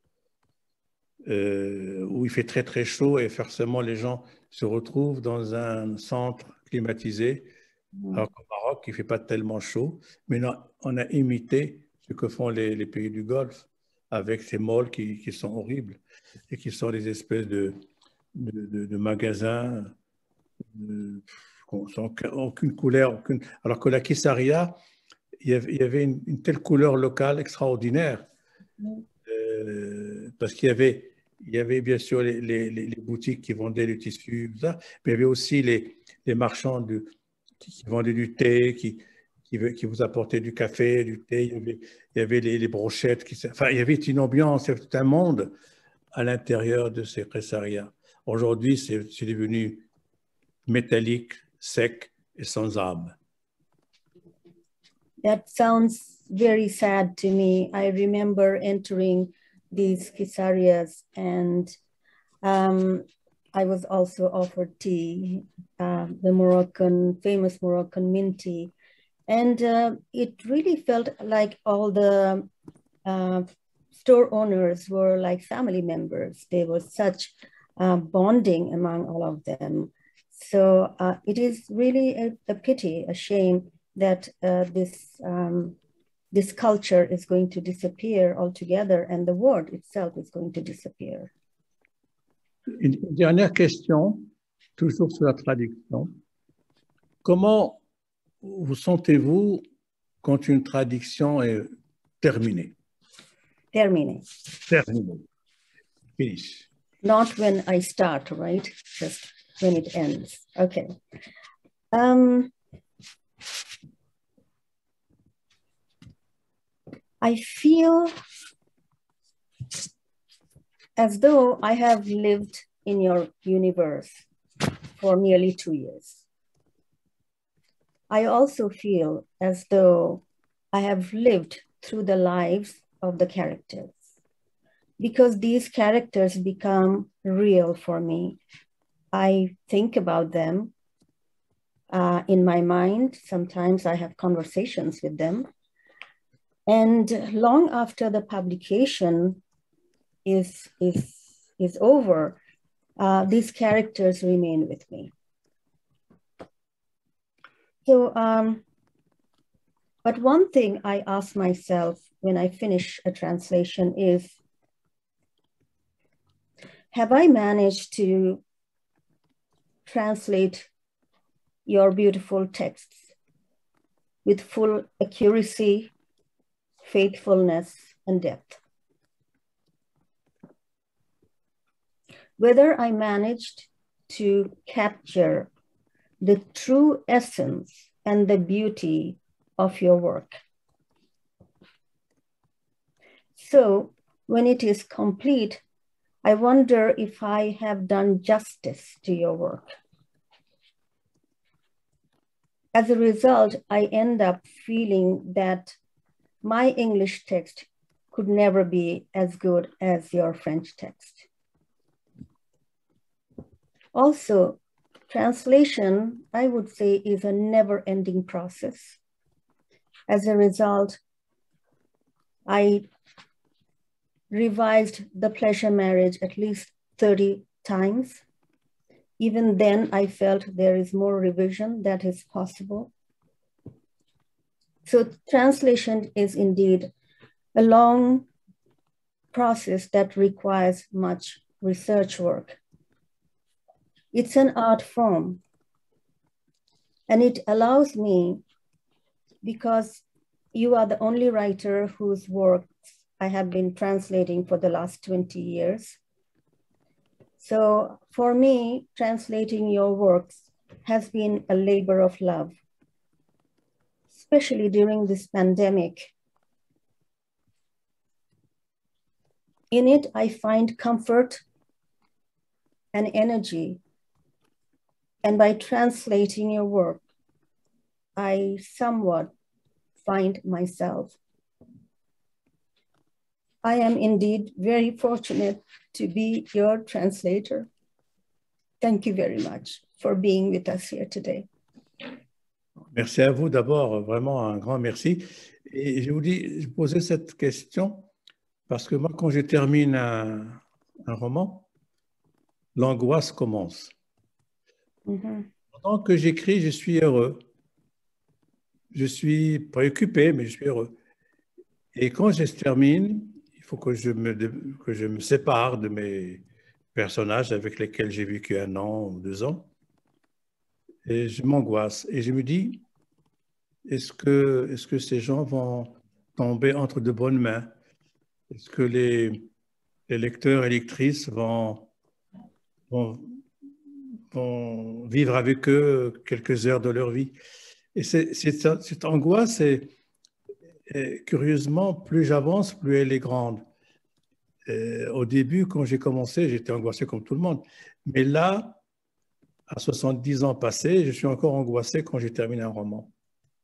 euh, où il fait très très chaud et forcément les gens se retrouvent dans un centre climatisé, mmh. alors qu'au Maroc, il ne fait pas tellement chaud. Mais non, on a imité ce que font les, les pays du Golfe avec ces malls qui, qui sont horribles et qui sont des espèces de, de, de, de magasins de, sans aucune couleur. Aucune... Alors que la Kessaria, il y avait une, une telle couleur locale extraordinaire. Mmh. Euh, parce qu'il y avait, il y avait bien sûr les, les, les boutiques qui vendaient du tissu, ça, mais il y avait aussi les, les marchands de, qui, qui vendaient du thé, qui, qui, qui vous apportaient du café, du thé. Il y avait, il y avait les, les brochettes. Qui, enfin, il y avait une ambiance, tout un monde à l'intérieur de ces Kessaria. Aujourd'hui, c'est devenu métallique, sec et sans âme. That sounds very sad to me. I remember entering these Kessarias, and um, I was also offered tea, uh, the Moroccan, famous Moroccan mint tea. And uh, it really felt like all the uh, store owners were like family members. There was such uh, bonding among all of them. So uh, it is really a, a pity, a shame that uh, this um, this culture is going to disappear altogether, and the word itself is going to disappear. Une dernière question, toujours sur la traduction. Comment où sentez-vous quand une traduction est terminée? Terminée. Terminée. Finish. Not when I start, right? Just when it ends. Okay. Um, I feel as though I have lived in your universe for nearly two years. I also feel as though I have lived through the lives of the characters, because these characters become real for me. I think about them uh, in my mind. Sometimes I have conversations with them. And long after the publication is, is, is over, uh, these characters remain with me. So, um, but one thing I ask myself when I finish a translation is, have I managed to translate your beautiful texts with full accuracy, faithfulness, and depth? Whether I managed to capture the true essence and the beauty of your work. So when it is complete, I wonder if I have done justice to your work. As a result, I end up feeling that my English text could never be as good as your French text. Also, translation, I would say, is a never-ending process. As a result, I revised The Pleasure Marriage at least thirty times. Even then, I felt there is more revision that is possible. So translation is indeed a long process that requires much research work. It's an art form, and it allows me, because you are the only writer whose works I have been translating for the last twenty years. So for me, translating your works has been a labor of love, especially during this pandemic. In it, I find comfort and energy. And by translating your work, I somewhat find myself. I am indeed very fortunate to be your translator. Thank you very much for being with us here today. Merci à vous d'abord, vraiment un grand merci. Et je vous dis, je posais cette question parce que moi, quand je termine un, un roman, l'angoisse commence. Mm-hmm. Pendant que j'écris, je suis heureux. Je suis préoccupé, mais je suis heureux. Et quand je termine, il faut que je me, que je me sépare de mes personnages avec lesquels j'ai vécu un an ou deux ans. Et je m'angoisse. Et je me dis, est-ce que, est-ce que ces gens vont tomber entre de bonnes mains? Est-ce que les, les lecteurs et lectrices vont, vont, vont vivre avec eux quelques heures de leur vie? Et c'est, c'est, cette angoisse, est, est, curieusement, plus j'avance, plus elle est grande. Et au début, quand j'ai commencé, j'étais angoissé comme tout le monde. Mais là, à soixante-dix ans passés, je suis encore angoissé quand j'ai terminé un roman.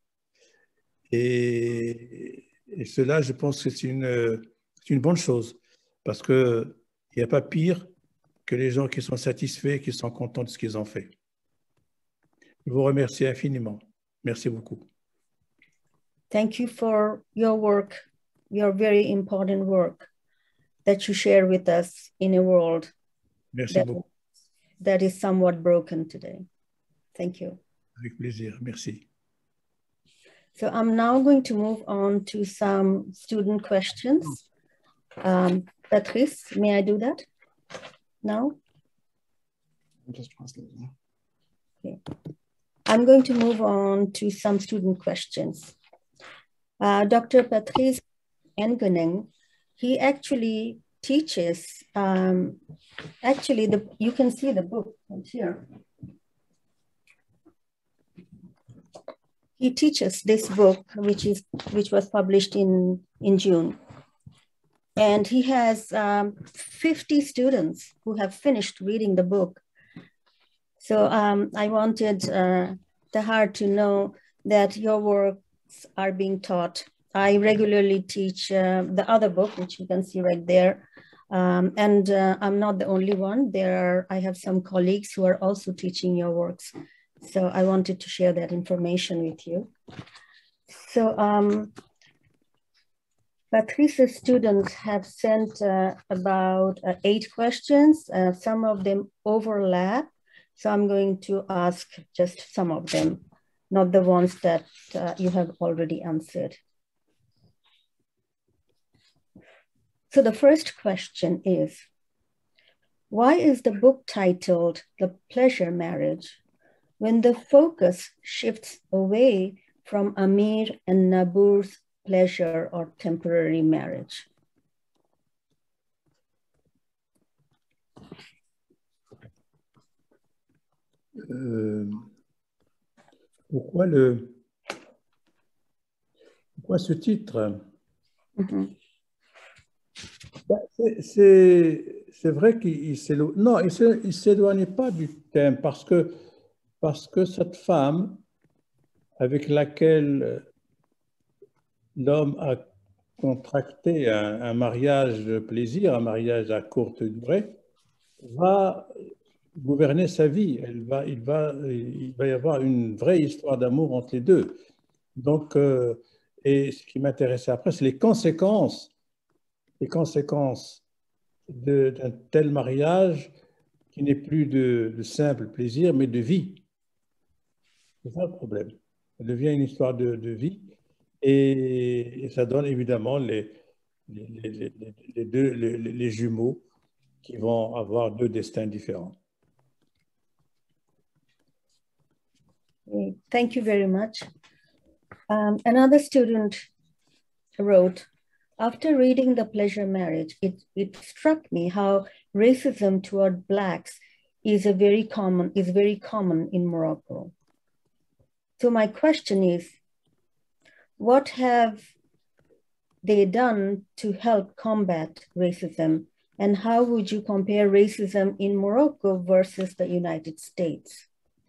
Et, et cela, je pense que c'est une, c'est une bonne chose, parce qu'il n'y a pas pire que les gens qui sont satisfaits, qui sont contents de ce qu'ils ont fait. Je vous remercie infiniment. Merci beaucoup. Thank you for your work, your very important work that you share with us in a world Merci that, beaucoup. that is somewhat broken today. Thank you. Avec plaisir. Merci. So I'm now going to move on to some student questions. Um, Patrice, may I do that now? I'm just translating. Okay. I'm going to move on to some student questions. Uh, Doctor Patrice Engeneng, he actually teaches, um, actually, the you can see the book right here. He teaches this book, which is which was published in, in June. And he has um, fifty students who have finished reading the book. So um, I wanted uh, Tahar to know that your works are being taught. I regularly teach uh, the other book, which you can see right there. Um, and uh, I'm not the only one. There are, I have some colleagues who are also teaching your works. So I wanted to share that information with you. So um, Patrice's students have sent uh, about uh, eight questions. Uh, some of them overlap. So I'm going to ask just some of them, not the ones that uh, you have already answered. So the first question is, why is the book titled The Pleasure Marriage when the focus shifts away from Amir and Nabur's pleasure or temporary marriage? Euh, pourquoi, le, pourquoi ce titre? Mm-hmm. C'est vrai qu'il ne s'éloigne pas du thème parce que, parce que cette femme avec laquelle l'homme a contracté un, un mariage de plaisir, un mariage à courte durée, va gouverner sa vie. Elle va, il, va, il va y avoir une vraie histoire d'amour entre les deux. Donc, euh, et ce qui m'intéressait après, c'est les conséquences, les conséquences d'un tel mariage qui n'est plus de, de simple plaisir, mais de vie. C'est ça le problème. Ça devient une histoire de, de vie et, et ça donne évidemment les, les, les, les, deux, les, les jumeaux qui vont avoir deux destins différents. Thank you very much. Um, another student wrote, after reading The Pleasure Marriage, it, it struck me how racism toward Blacks is a very common, is very common in Morocco. So my question is, what have they done to help combat racism? And how would you compare racism in Morocco versus the United States?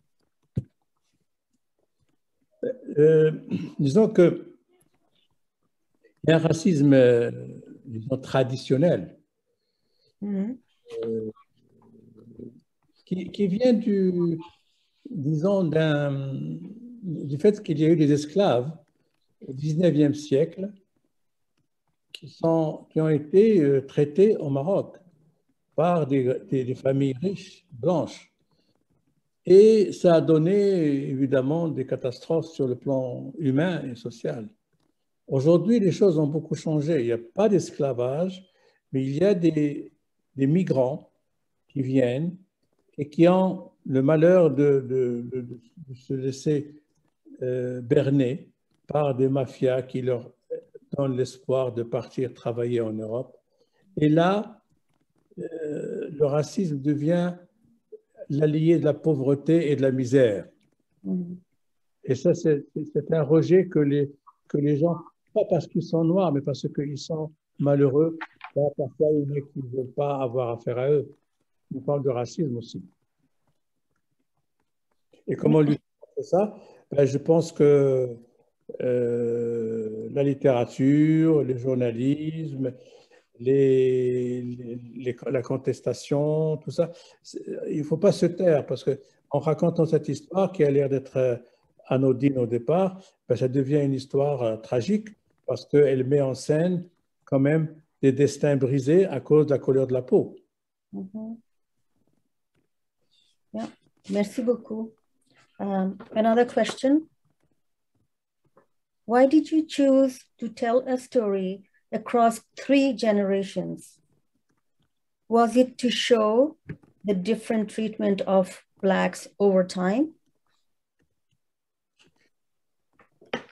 Euh, disons que il y a un racisme, euh, disons, traditionnel mm-hmm. euh, qui, qui vient du, disons, d'un, du fait qu'il y a eu des esclaves au dix-neuvième siècle qui, sont, qui ont été euh, traités au Maroc par des, des, des familles riches, blanches. Et ça a donné évidemment des catastrophes sur le plan humain et social. Aujourd'hui, les choses ont beaucoup changé. Il n'y a pas d'esclavage, mais il y a des, des migrants qui viennent et qui ont le malheur de, de, de, de se laisser euh, berner par des mafias qui leur donnent l'espoir de partir travailler en Europe. Et là, euh, le racisme devient l'allié de la pauvreté et de la misère. Mmh. Et ça, c'est un rejet que les, que les gens, pas parce qu'ils sont noirs, mais parce qu'ils sont malheureux, là, parfois il y en a qui ne veulent pas avoir affaire à eux. On parle de racisme aussi. Et comment lutter contre ça? Ben, je pense que euh, la littérature, le journalisme, Les, les, la contestation, tout ça, il ne faut pas se taire parce qu'en racontant cette histoire qui a l'air d'être anodine au départ, ben ça devient une histoire tragique parce qu'elle met en scène quand même des destins brisés à cause de la couleur de la peau. Mm-hmm. Yeah. Merci beaucoup. Um, another question. Why did you choose to tell a story across three generations? Was it to show the different treatment of Blacks over time?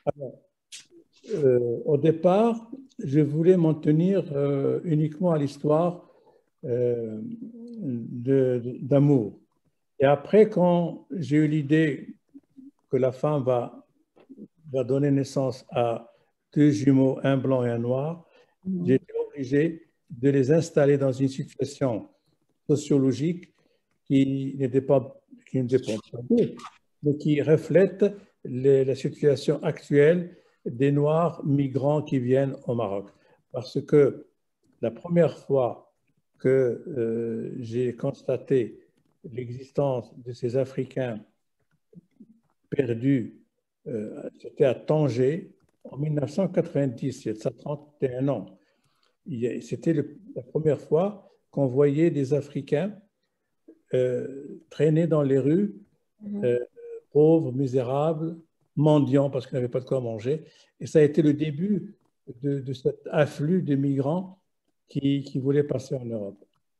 Alors, euh, au départ, je voulais m'en tenir euh, uniquement à l'histoire euh, d'amour. Et après, quand j'ai eu l'idée que la femme va, va donner naissance à deux jumeaux, un blanc et un noir, Mhm. j'ai été obligé de les installer dans une situation sociologique qui n'était pas, qui ne dépend pas d'eux, mais qui reflète les, la situation actuelle des Noirs migrants qui viennent au Maroc. Parce que la première fois que euh, j'ai constaté l'existence de ces Africains perdus, euh, c'était à Tanger en mille neuf cent quatre-vingt-dix, il y a de ça trente et un ans. C'était la première fois qu'on voyait des Africains euh, traîner dans les rues, euh, pauvres, misérables, mendiants parce qu'ils n'avaient pas de quoi manger. Et ça a été le début de, de cet afflux de migrants qui, qui voulaient passer en Europe.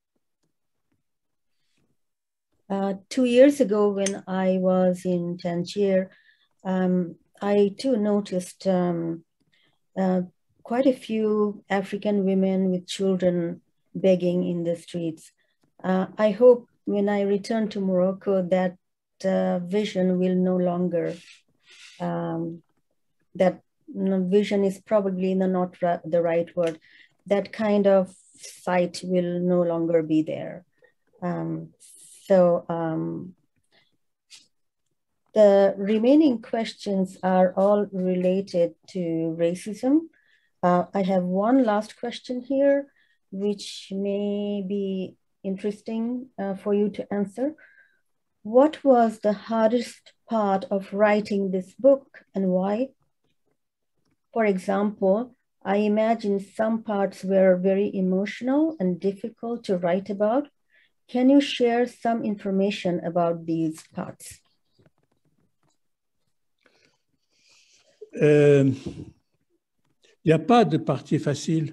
Uh, two years ago, when I was in Tangier, um, I too noticed um, uh, quite a few African women with children begging in the streets. Uh, I hope when I return to Morocco that uh, vision will no longer, um, that no, vision is probably the, not ra- the right word, that kind of sight will no longer be there. Um, so um, the remaining questions are all related to racism. Uh, I have one last question here, which may be interesting uh, for you to answer. What was the hardest part of writing this book and why? For example, I imagine some parts were very emotional and difficult to write about. Can you share some information about these parts? Il n'y a pas de partie facile.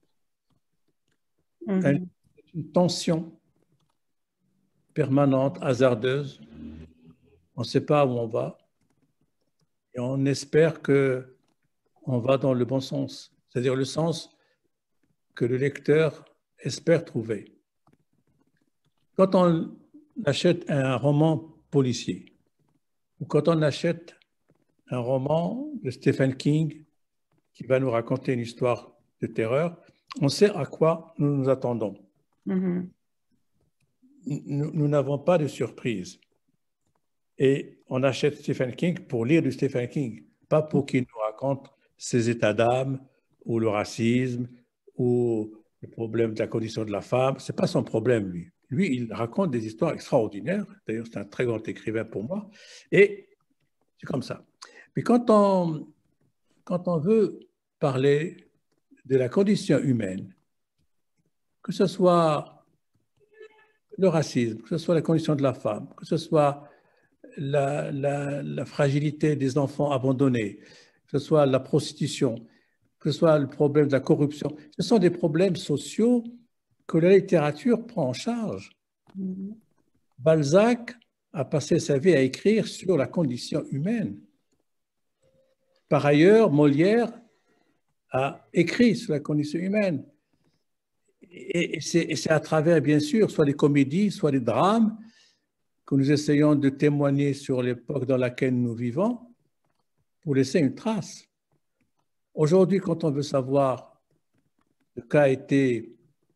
Mm-hmm. Une tension permanente, hasardeuse. On ne sait pas où on va. Et on espère qu'on va dans le bon sens, c'est-à-dire le sens que le lecteur espère trouver. Quand on achète un roman policier, ou quand on achète un roman de Stephen King qui va nous raconter une histoire de terreur, on sait à quoi nous nous attendons. Mm-hmm. Nous n'avons pas de surprise. Et on achète Stephen King pour lire du Stephen King, pas pour qu'il nous raconte ses états d'âme ou le racisme ou le problème de la condition de la femme. Ce n'est pas son problème, lui. Lui, il raconte des histoires extraordinaires. D'ailleurs, c'est un très grand écrivain pour moi. Et c'est comme ça. Puis quand on, quand on veut parler de la condition humaine, que ce soit le racisme, que ce soit la condition de la femme, que ce soit la, la, la fragilité des enfants abandonnés, que ce soit la prostitution, que ce soit le problème de la corruption, ce sont des problèmes sociaux que la littérature prend en charge. Mm-hmm. Balzac a passé sa vie à écrire sur la condition humaine. Par ailleurs, Molière a écrit sur la condition humaine. Et, et c'est à travers, bien sûr, soit des comédies, soit des drames, que nous essayons de témoigner sur l'époque dans laquelle nous vivons pour laisser une trace. Aujourd'hui, quand on veut savoir de qu'a été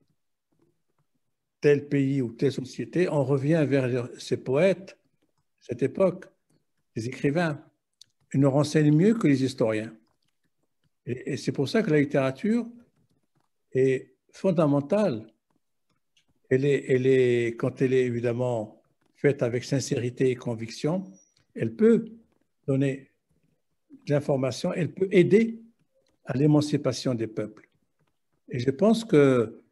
tel pays ou telle société, on revient vers ces poètes, cette époque, les écrivains. Ils nous renseignent mieux que les historiens. Et, et c'est pour ça que la littérature est fondamentale. Elle est, elle est, quand elle est évidemment faite avec sincérité et conviction, elle peut donner de l'information, elle peut aider à l'émancipation des peuples. Et je pense que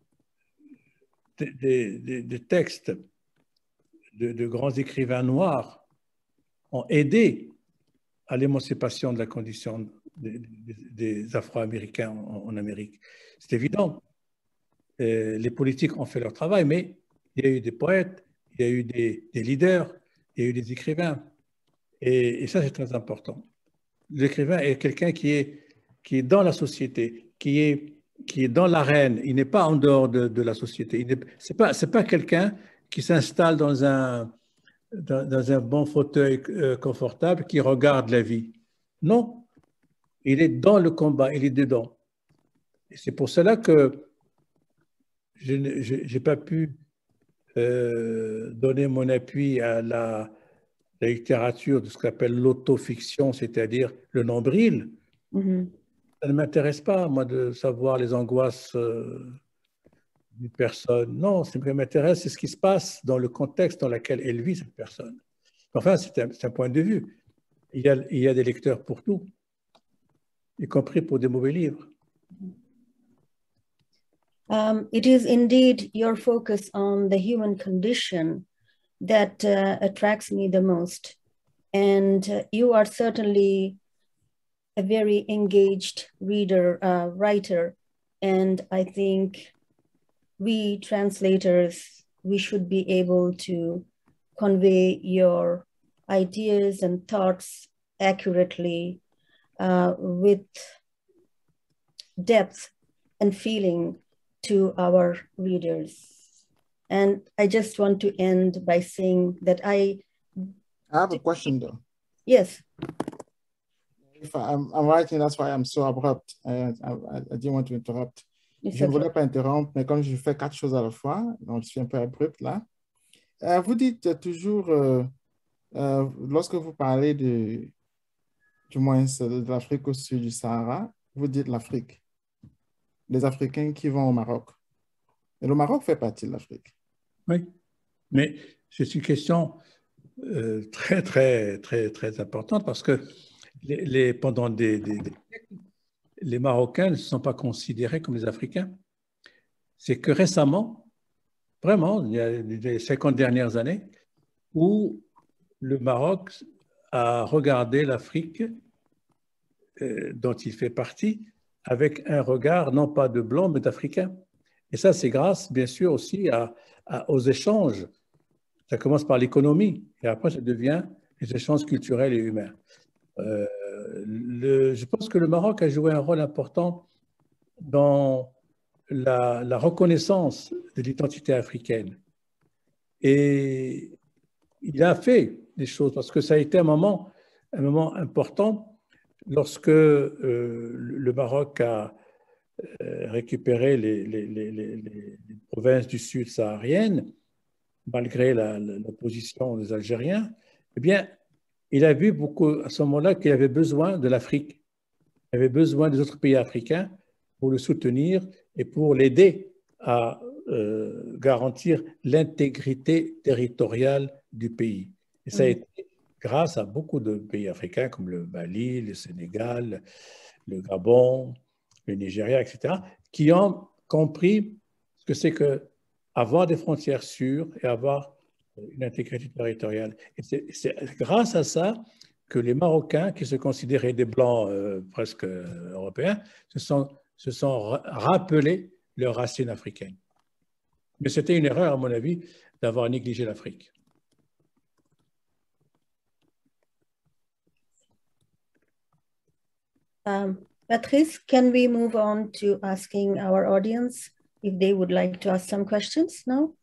des, des, des textes de, de grands écrivains noirs ont aidé à l'émancipation de la condition des, des, des Afro-Américains en, en Amérique. C'est évident. Et les politiques ont fait leur travail, mais il y a eu des poètes, il y a eu des, des leaders, il y a eu des écrivains. Et, et ça, c'est très important. l'écrivain est quelqu'un qui est, qui est dans la société, qui est, qui est dans l'arène. Il n'est pas en dehors de, de la société. Ce n'est pas, c'est pas quelqu'un qui s'installe dans un, dans, dans un bon fauteuil euh, confortable, qui regarde la vie. Non, il est dans le combat, il est dedans. Et c'est pour cela que je n'ai pas pu euh, donner mon appui à la, la littérature de ce qu'on appelle l'autofiction, c'est-à-dire le nombril. Mm-hmm. Ça ne m'intéresse pas, moi, de savoir les angoisses euh, d'une personne. Non, ce qui m'intéresse, c'est ce qui se passe dans le contexte dans lequel elle vit, cette personne. Enfin, c'est un, un point de vue. Il y, a, il y a des lecteurs pour tout, y compris pour des mauvais livres. Um, it is indeed your focus on the human condition that uh, attracts me the most. And uh, you are certainly a very engaged reader, uh, writer. And I think we translators, we should be able to convey your ideas and thoughts accurately uh, with depth and feeling to our readers. And I just want to end by saying that I... I have a question though. Yes. If I'm, I'm writing, that's why I'm so abrupt. I, I, I didn't want to interrupt. It's je ne okay. voulais pas interrompre, mais comme je fais quatre choses à la fois, donc je suis un peu abrupt là. Euh, vous dites toujours, euh, euh, lorsque vous parlez de, du moins de l'Afrique au sud du Sahara, vous dites l'Afrique. Les Africains qui vont au Maroc. Et le Maroc fait partie de l'Afrique. Oui, mais c'est une question euh, très, très, très, très importante parce que les, les, pendant des, des, des siècles, les Marocains ne se sont pas considérés comme des Africains. C'est que récemment, vraiment, il y a les cinquante dernières années, où le Maroc a regardé l'Afrique euh, dont il fait partie avec un regard non pas de blanc, mais d'Africain. Et ça, c'est grâce, bien sûr, aussi à, à, aux échanges. Ça commence par l'économie, et après, ça devient les échanges culturels et humains. Euh, le, je pense que le Maroc a joué un rôle important dans la, la reconnaissance de l'identité africaine. Et il a fait des choses, parce que ça a été un moment, un moment important lorsque euh, le Maroc a récupéré les, les, les, les, les provinces du sud sahariennes, malgré l'opposition des Algériens. Eh bien, il a vu beaucoup à ce moment-là qu'il avait besoin de l'Afrique. Il avait besoin des autres pays africains pour le soutenir et pour l'aider à euh, garantir l'intégrité territoriale du pays. Et ça a été grâce à beaucoup de pays africains comme le Mali, le Sénégal, le Gabon, le Nigeria, et cetera, qui ont compris ce que c'est que avoir des frontières sûres et avoir une intégrité territoriale. Et c'est grâce à ça que les Marocains, qui se considéraient des Blancs euh, presque euh, européens, se sont, se sont rappelés leurs racines africaines. Mais c'était une erreur, à mon avis, d'avoir négligé l'Afrique. Um, Patrice, can we move on to asking our audience if they would like to ask some questions now?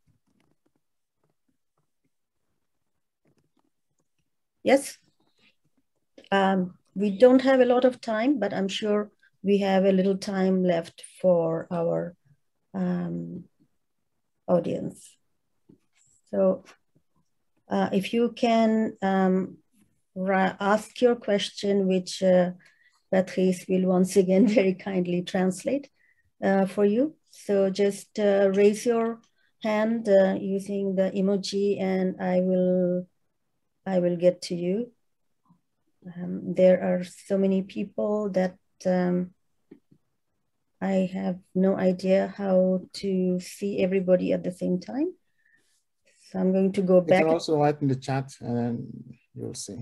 Yes. Um, we don't have a lot of time, but I'm sure we have a little time left for our um, audience. So uh, if you can um, ask your question, which uh, Patrice will once again very kindly translate uh, for you. So just uh, raise your hand uh, using the emoji and I will, I will get to you. Um, there are so many people that um, I have no idea how to see everybody at the same time. So I'm going to go back. You can also write in the chat and you'll see.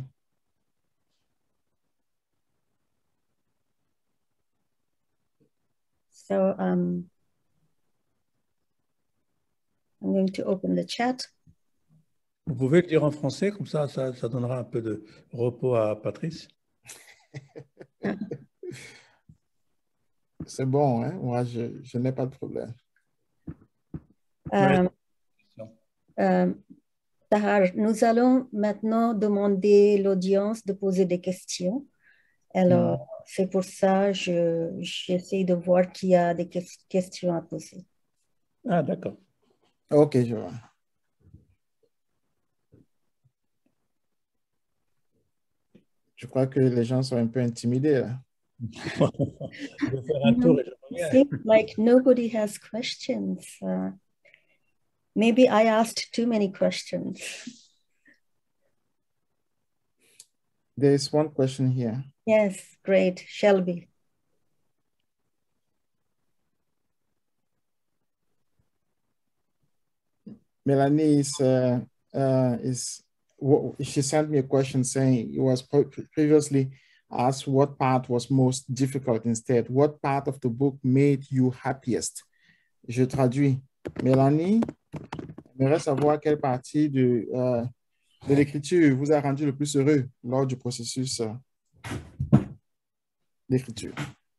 So um, I'm going to open the chat. Vous pouvez le dire en français, comme ça, ça, ça donnera un peu de repos à Patrice. C'est bon, hein? Moi, je, je n'ai pas de problème. Euh, euh, Tahar, nous allons maintenant demander l'audience de poser des questions. Alors, mm. c'est pour ça que je, j'essaie de voir qui a des que questions à poser. Ah, d'accord. OK, je vois. Je crois que les gens sont un peu intimidés, là. Je vais faire un tour et je reviens. It seems like nobody has questions. Uh, maybe I asked too many questions. There is one question here. Yes, great. Shelby. Melanie is, uh, uh, is she sent me a question saying it was previously asked what part was most difficult instead. What part of the book made you happiest? Je traduis. Mélanie aimerait savoir quelle partie de, euh, de l'écriture vous a rendu le plus heureux lors du processus euh, d'écriture.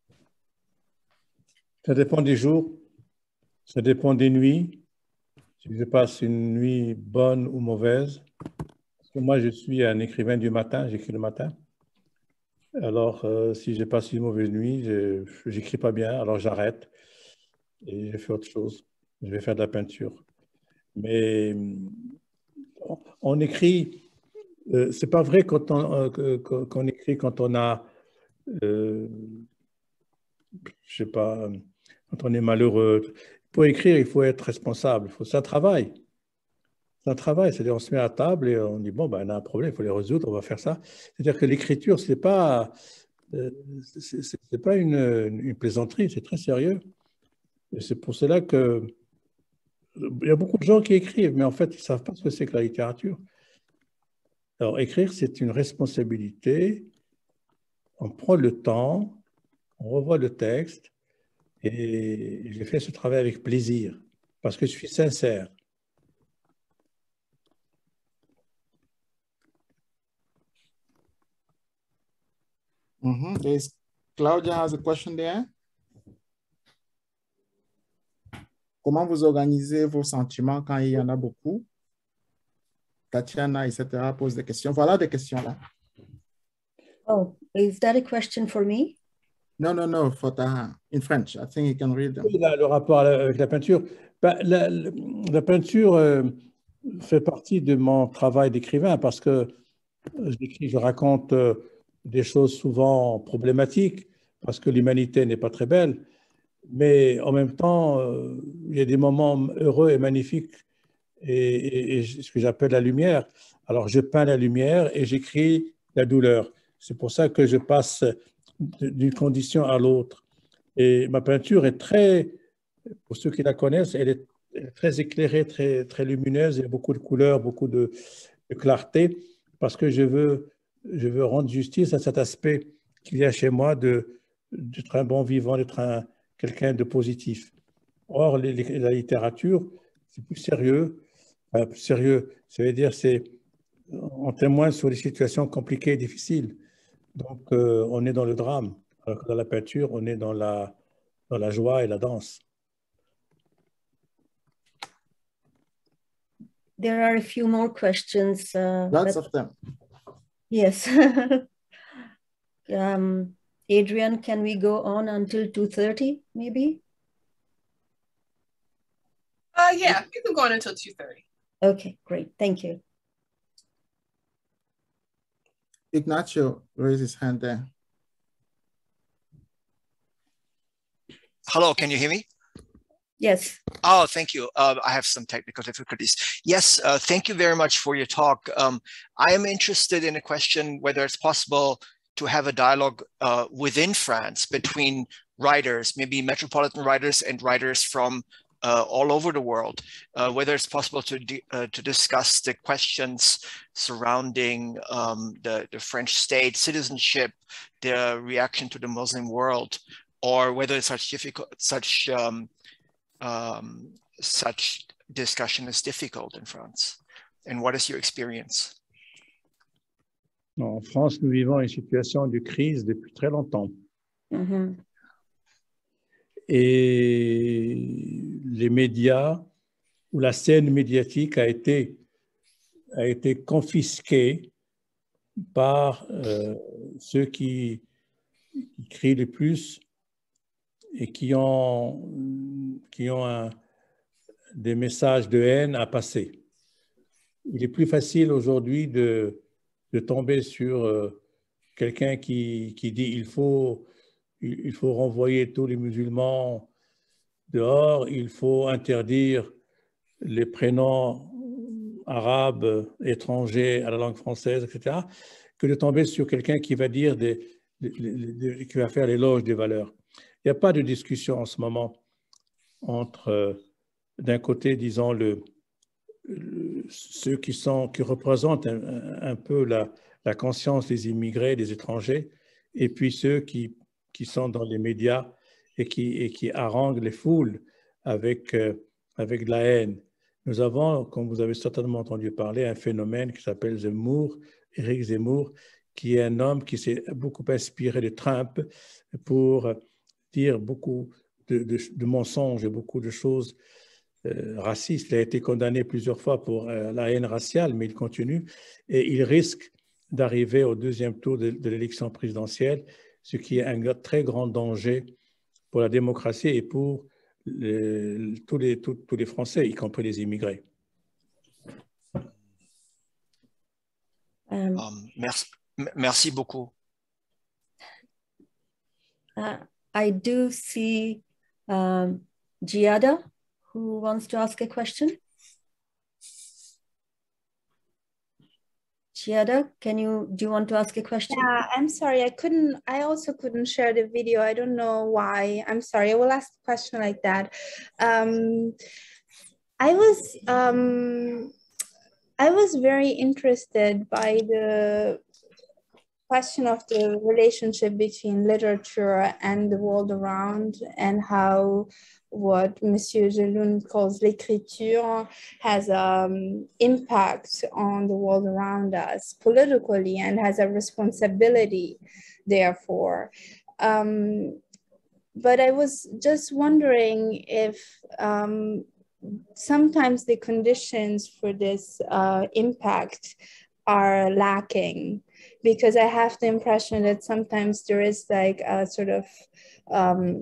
Ça dépend des jours, ça dépend des nuits. Si je passe une nuit bonne ou mauvaise, parce que moi je suis un écrivain du matin, j'écris le matin. Alors euh, si je passe une mauvaise nuit, je n'écris pas bien, alors j'arrête et je fais autre chose. Je vais faire de la peinture. Mais on, on écrit, euh, c'est pas vrai quand on, euh, qu'on écrit quand on a, euh, je sais pas, quand on est malheureux. Pour écrire, il faut être responsable, il faut, c'est un travail. C'est un travail, c'est-à-dire on se met à table et on dit, bon, ben, on a un problème, il faut les résoudre, on va faire ça. C'est-à-dire que l'écriture, ce n'est pas, euh, c'est, c'est pas une, une plaisanterie, c'est très sérieux. Et c'est pour cela que il y a beaucoup de gens qui écrivent, mais en fait, ils ne savent pas ce que c'est que la littérature. Alors, écrire, c'est une responsabilité. On prend le temps, on revoit le texte, et j'ai fait ce travail avec plaisir, parce que je suis sincère. Mm-hmm. There's, Claudia has a question there. Comment vous organisez vos sentiments quand il y en a beaucoup? Tatiana, et cetera pose des questions. Voilà des questions là. Oh, is that a question for me? No, no, no, for Taha. In French. I think you can read them. Oui, là, le rapport avec la peinture. Ben, la, la, la peinture euh, fait partie de mon travail d'écrivain parce que j'écris, je raconte euh, des choses souvent problématiques parce que l'humanité n'est pas très belle. Mais en même temps, euh, il y a des moments heureux et magnifiques et, et, et ce que j'appelle la lumière. Alors, je peins la lumière et j'écris la douleur. C'est pour ça que je passe d'une condition à l'autre. Et ma peinture est très, pour ceux qui la connaissent, elle est, elle est très éclairée, très, très lumineuse. Il y a beaucoup de couleurs, beaucoup de, de clarté, parce que je veux, je veux rendre justice à cet aspect qu'il y a chez moi de, d'être un bon vivant, d'être un, quelqu'un de positif. Or, les, les, la littérature, c'est plus sérieux. Enfin, plus sérieux, ça veut dire c'est on témoigne sur des situations compliquées et difficiles. Donc, euh, on est dans le drame. Alors que dans la peinture, on est dans la, dans la joie et la danse. There are a few more questions. Uh, Lots but, of them. Yes. um, Adrian, can we go on until two thirty, maybe? Uh, yeah, you can go on until two thirty. Okay, great. Thank you. Ignacio raised his hand there. Hello, can you hear me? Yes. Oh, thank you. Uh, I have some technical difficulties. Yes, uh, thank you very much for your talk. Um, I am interested in a question whether it's possible to have a dialogue uh, within France between writers, maybe metropolitan writers and writers from uh, all over the world, uh, whether it's possible to, uh, to discuss the questions surrounding um, the, the French state, citizenship, the reaction to the Muslim world, or whether such difficult, such um, um, such discussion is difficult in France. And what is your experience? En France, nous vivons une situation de crise depuis très longtemps. Mm-hmm. Et les médias, ou la scène médiatique a été, a été confisquée par euh, ceux qui, qui crient le plus et qui ont, qui ont un, des messages de haine à passer. Il est plus facile aujourd'hui de, de tomber sur euh, quelqu'un qui, qui dit il faut, il, il faut renvoyer tous les musulmans dehors, il faut interdire les prénoms arabes étrangers à la langue française, et cetera, que de tomber sur quelqu'un qui va dire des, des, des, des, qui va faire l'éloge des valeurs. Il n'y a pas de discussion en ce moment entre, euh, d'un côté, disons, le, le, ceux qui, sont, qui représentent un, un peu la, la conscience des immigrés, des étrangers, et puis ceux qui, qui sont dans les médias et qui, et qui haranguent les foules avec, euh, avec de la haine. Nous avons, comme vous avez certainement entendu parler, un phénomène qui s'appelle Zemmour, Éric Zemmour, qui est un homme qui s'est beaucoup inspiré de Trump pour dire beaucoup de, de, de mensonges et beaucoup de choses euh, racistes. Il a été condamné plusieurs fois pour euh, la haine raciale, mais il continue et il risque d'arriver au deuxième tour de, de l'élection présidentielle, ce qui est un très grand danger pour la démocratie et pour le, tous, les, tous, tous les Français, y compris les immigrés. Um, um, merci, merci beaucoup. Uh, I do see um, Giada, who wants to ask a question. Giada, can you, do you want to ask a question? Yeah, I'm sorry, I couldn't, I also couldn't share the video. I don't know why. I'm sorry, I will ask a question like that. Um, I was, um, I was very interested by the question of the relationship between literature and the world around, and how what Monsieur Gelund calls l'écriture has um, impact on the world around us politically and has a responsibility, therefore. Um, but I was just wondering if um, sometimes the conditions for this uh, impact are lacking, because I have the impression that sometimes there is like a sort of um,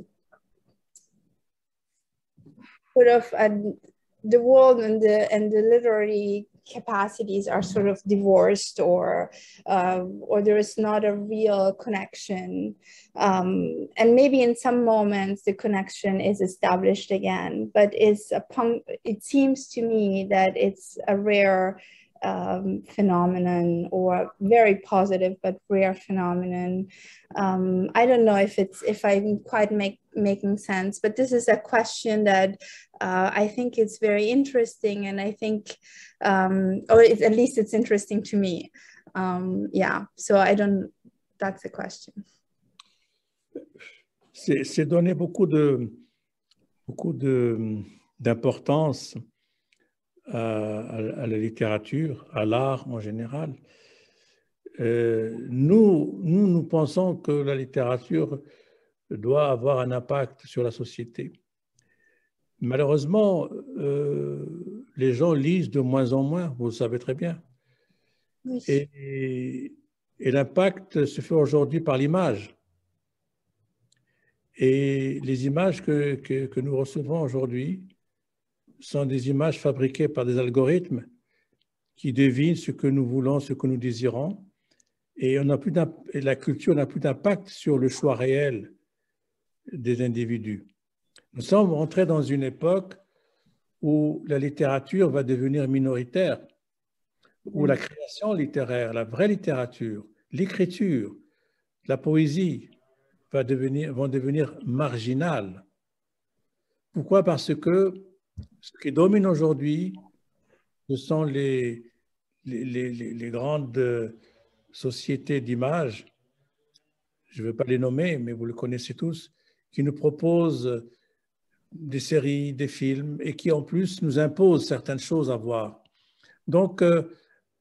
sort of a, the world and the and the literary capacities are sort of divorced, or uh, or there is not a real connection, um, and maybe in some moments the connection is established again, but it's a punk, it seems to me that it's a rare Um, phenomenon, or very positive but rare phenomenon. Um, I don't know if it's if I'm quite make, making sense, but this is a question that uh, I think it's very interesting, and I think, um, or it, at least it's interesting to me. Um, yeah, so I don't. That's the question. C'est donné beaucoup de beaucoup de d'importance À, à la littérature, à l'art en général. Euh, nous, nous, nous pensons que la littérature doit avoir un impact sur la société. Malheureusement, euh, les gens lisent de moins en moins, vous le savez très bien. Oui. Et, et l'impact se fait aujourd'hui par l'image. Et les images que, que, que nous recevons aujourd'hui sont des images fabriquées par des algorithmes qui devinent ce que nous voulons, ce que nous désirons. Et, on a plus et la culture n'a plus d'impact sur le choix réel des individus. Nous sommes entrés dans une époque où la littérature va devenir minoritaire, où la création littéraire, la vraie littérature, l'écriture, la poésie va devenir, vont devenir marginales. Pourquoi? Parce que ce qui domine aujourd'hui, ce sont les, les, les, les grandes sociétés d'images, je ne veux pas les nommer, mais vous le connaissez tous, qui nous proposent des séries, des films, et qui en plus nous imposent certaines choses à voir. Donc, euh,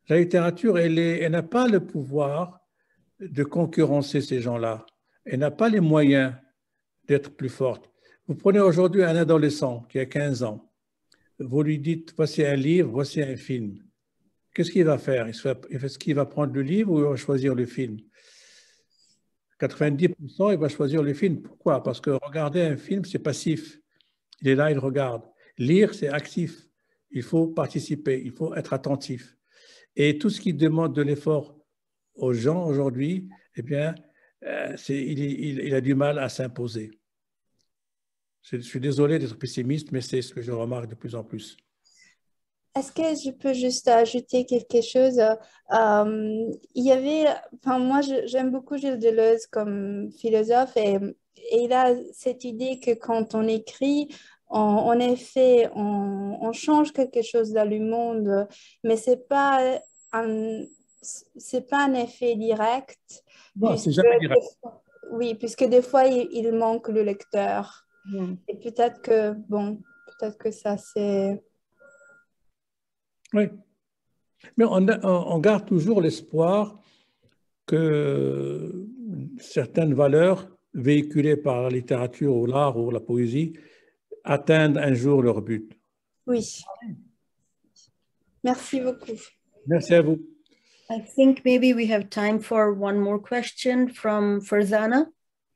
La littérature, elle est, elle n'a pas le pouvoir de concurrencer ces gens-là. Elle n'a pas les moyens d'être plus forte. Vous prenez aujourd'hui un adolescent qui a quinze ans, vous lui dites, voici un livre, voici un film. Qu'est-ce qu'il va faire? Est-ce qu'il va prendre le livre ou il va choisir le film? quatre-vingt-dix pour cent, il va choisir le film. Pourquoi? Parce que regarder un film, c'est passif. Il est là, il regarde. Lire, c'est actif. Il faut participer, il faut être attentif. Et tout ce qui demande de l'effort aux gens aujourd'hui, eh bien, euh, il, il, il a du mal à s'imposer. Je, je suis désolé d'être pessimiste, mais c'est ce que je remarque de plus en plus. Est-ce que je peux juste ajouter quelque chose? Euh, il y avait, enfin, moi, j'aime beaucoup Gilles Deleuze comme philosophe et, et il a cette idée que quand on écrit, on, en effet, on, on change quelque chose dans le monde, mais c'est pas un, c'est pas un effet direct. Non, c'est jamais direct. Fois, oui, puisque des fois, il, il manque le lecteur. Mm. Et peut-être que, bon, peut-être que ça, c'est... Oui, mais on, on garde toujours l'espoir que certaines valeurs véhiculées par la littérature ou l'art ou la poésie atteignent un jour leur but. Oui. Merci beaucoup. Merci à vous. I think maybe we have time for one more question from Farzana.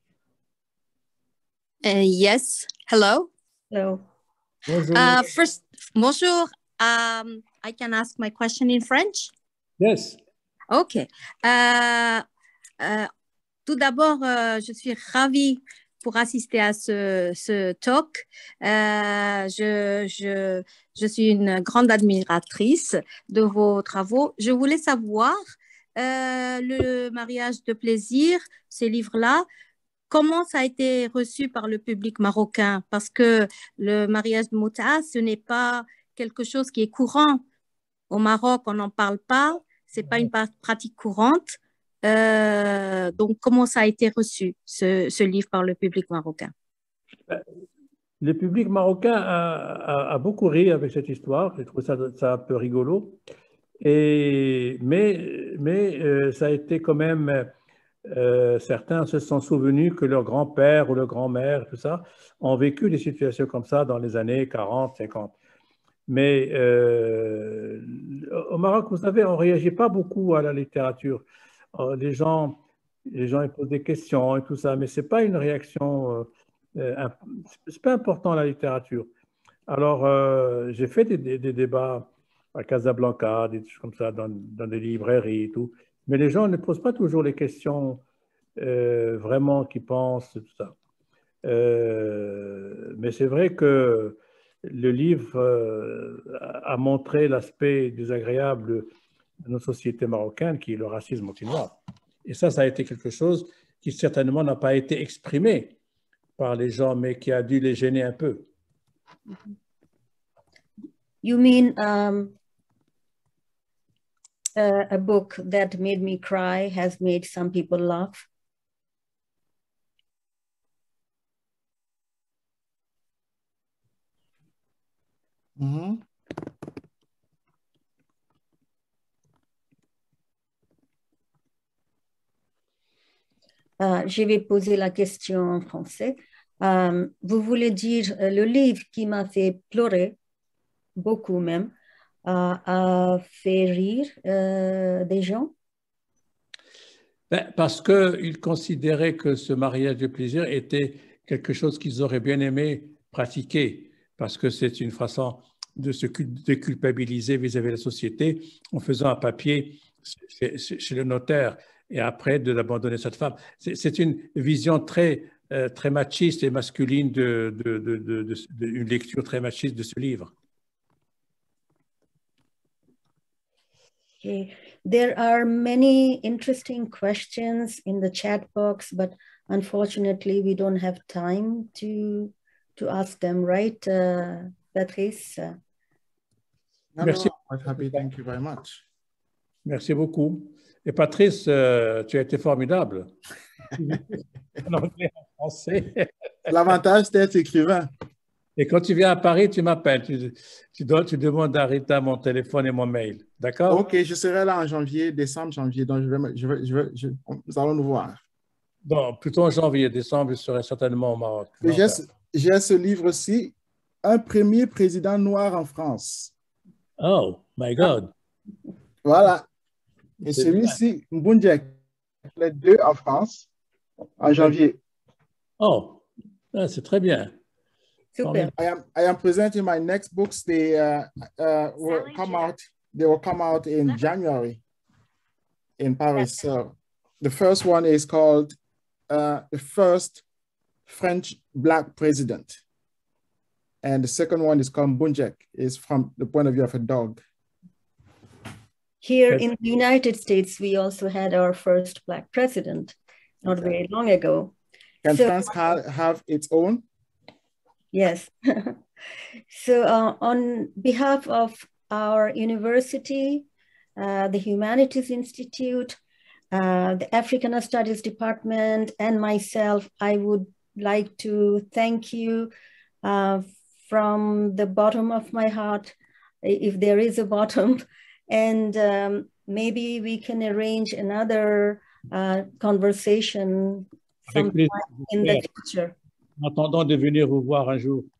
Uh, yes. Hello. Hello. Bonjour. Uh, first, bonjour. Um, I can ask my question in French? Yes. OK. Euh, euh, tout d'abord, euh, je suis ravie pour assister à ce, ce talk. Euh, je, je, je suis une grande admiratrice de vos travaux. Je voulais savoir, euh, le mariage de plaisir, ce livre-là, comment ça a été reçu par le public marocain? Parce que le mariage de Mouta, ce n'est pas quelque chose qui est courant. Au Maroc, on n'en parle pas. Ce n'est pas une pratique courante. Euh, donc, comment ça a été reçu, ce, ce livre, par le public marocain? Le public marocain a, a, a beaucoup ri avec cette histoire. J'ai trouvé ça, ça un peu rigolo. Et, mais mais euh, ça a été quand même... Euh, certains se sont souvenus que leur grand-père ou leur grand-mère, tout ça, ont vécu des situations comme ça dans les années quarante, cinquante. Mais euh, au Maroc, vous savez, on ne réagit pas beaucoup à la littérature. Les gens, les gens ils posent des questions et tout ça, mais ce n'est pas une réaction, euh, c'est pas important la littérature. Alors, euh, j'ai fait des, des, des débats à Casablanca, des choses comme ça, dans, dans des librairies et tout. Mais les gens ne posent pas toujours les questions euh, vraiment qu'ils pensent, tout ça. Euh, mais c'est vrai que le livre euh, a montré l'aspect désagréable de nos sociétés marocaines, qui est le racisme anti-noir. Et ça, ça a été quelque chose qui certainement n'a pas été exprimé par les gens, mais qui a dû les gêner un peu. You mean um, uh, a book that made me cry has made some people laugh? Mm-hmm. Uh, je vais poser la question en français. Um, vous voulez dire uh, le livre qui m'a fait pleurer, beaucoup même, uh, a fait rire uh, des gens? Ben, parce qu'ils considéraient que ce mariage de plaisir était quelque chose qu'ils auraient bien aimé pratiquer, parce que c'est une façon de se déculpabiliser vis-à-vis de la société en faisant un papier chez, chez le notaire et après de l'abandonner cette femme. C'est une vision très, euh, très machiste et masculine, de, de, de, de, de, de, une lecture très machiste de ce livre. Okay. There are many interesting questions in the chat box, but unfortunately we don't have time to, to ask them, right, uh, Patrice? Merci. I'm happy. Thank you very much. Merci beaucoup. Et Patrice, euh, tu as été formidable. En anglais, en français. L'avantage d'être écrivain. Et quand tu viens à Paris, tu m'appelles. Tu, tu, dois, tu demandes à Rita mon téléphone et mon mail. D'accord? OK, je serai là en janvier, décembre, janvier. Donc, je vais, je vais, je vais, je, nous allons nous voir. Non, plutôt en janvier, décembre, je serai certainement au Maroc. J'ai ce livre-ci, Un premier président noir en France. Oh, my God. Voilà. Et celui-ci, Mbundjek, les deux en France, en janvier. Oh, c'est très bien. Super. I am, I am presenting my next books. They uh, uh, will come out. They will come out in January in Paris. So the first one is called uh, The First French Black President. And the second one is called Mbundjek. It's from the point of view of a dog. Here in the United States, we also had our first Black president not very long ago. Can so, France ha have its own? Yes. So uh, on behalf of our university, uh, the Humanities Institute, uh, the African Studies Department, and myself, I would like to thank you uh, from the bottom of my heart, if there is a bottom, and um, maybe we can arrange another uh, conversation sometime in the future. En attendant de venir vous voir un jour.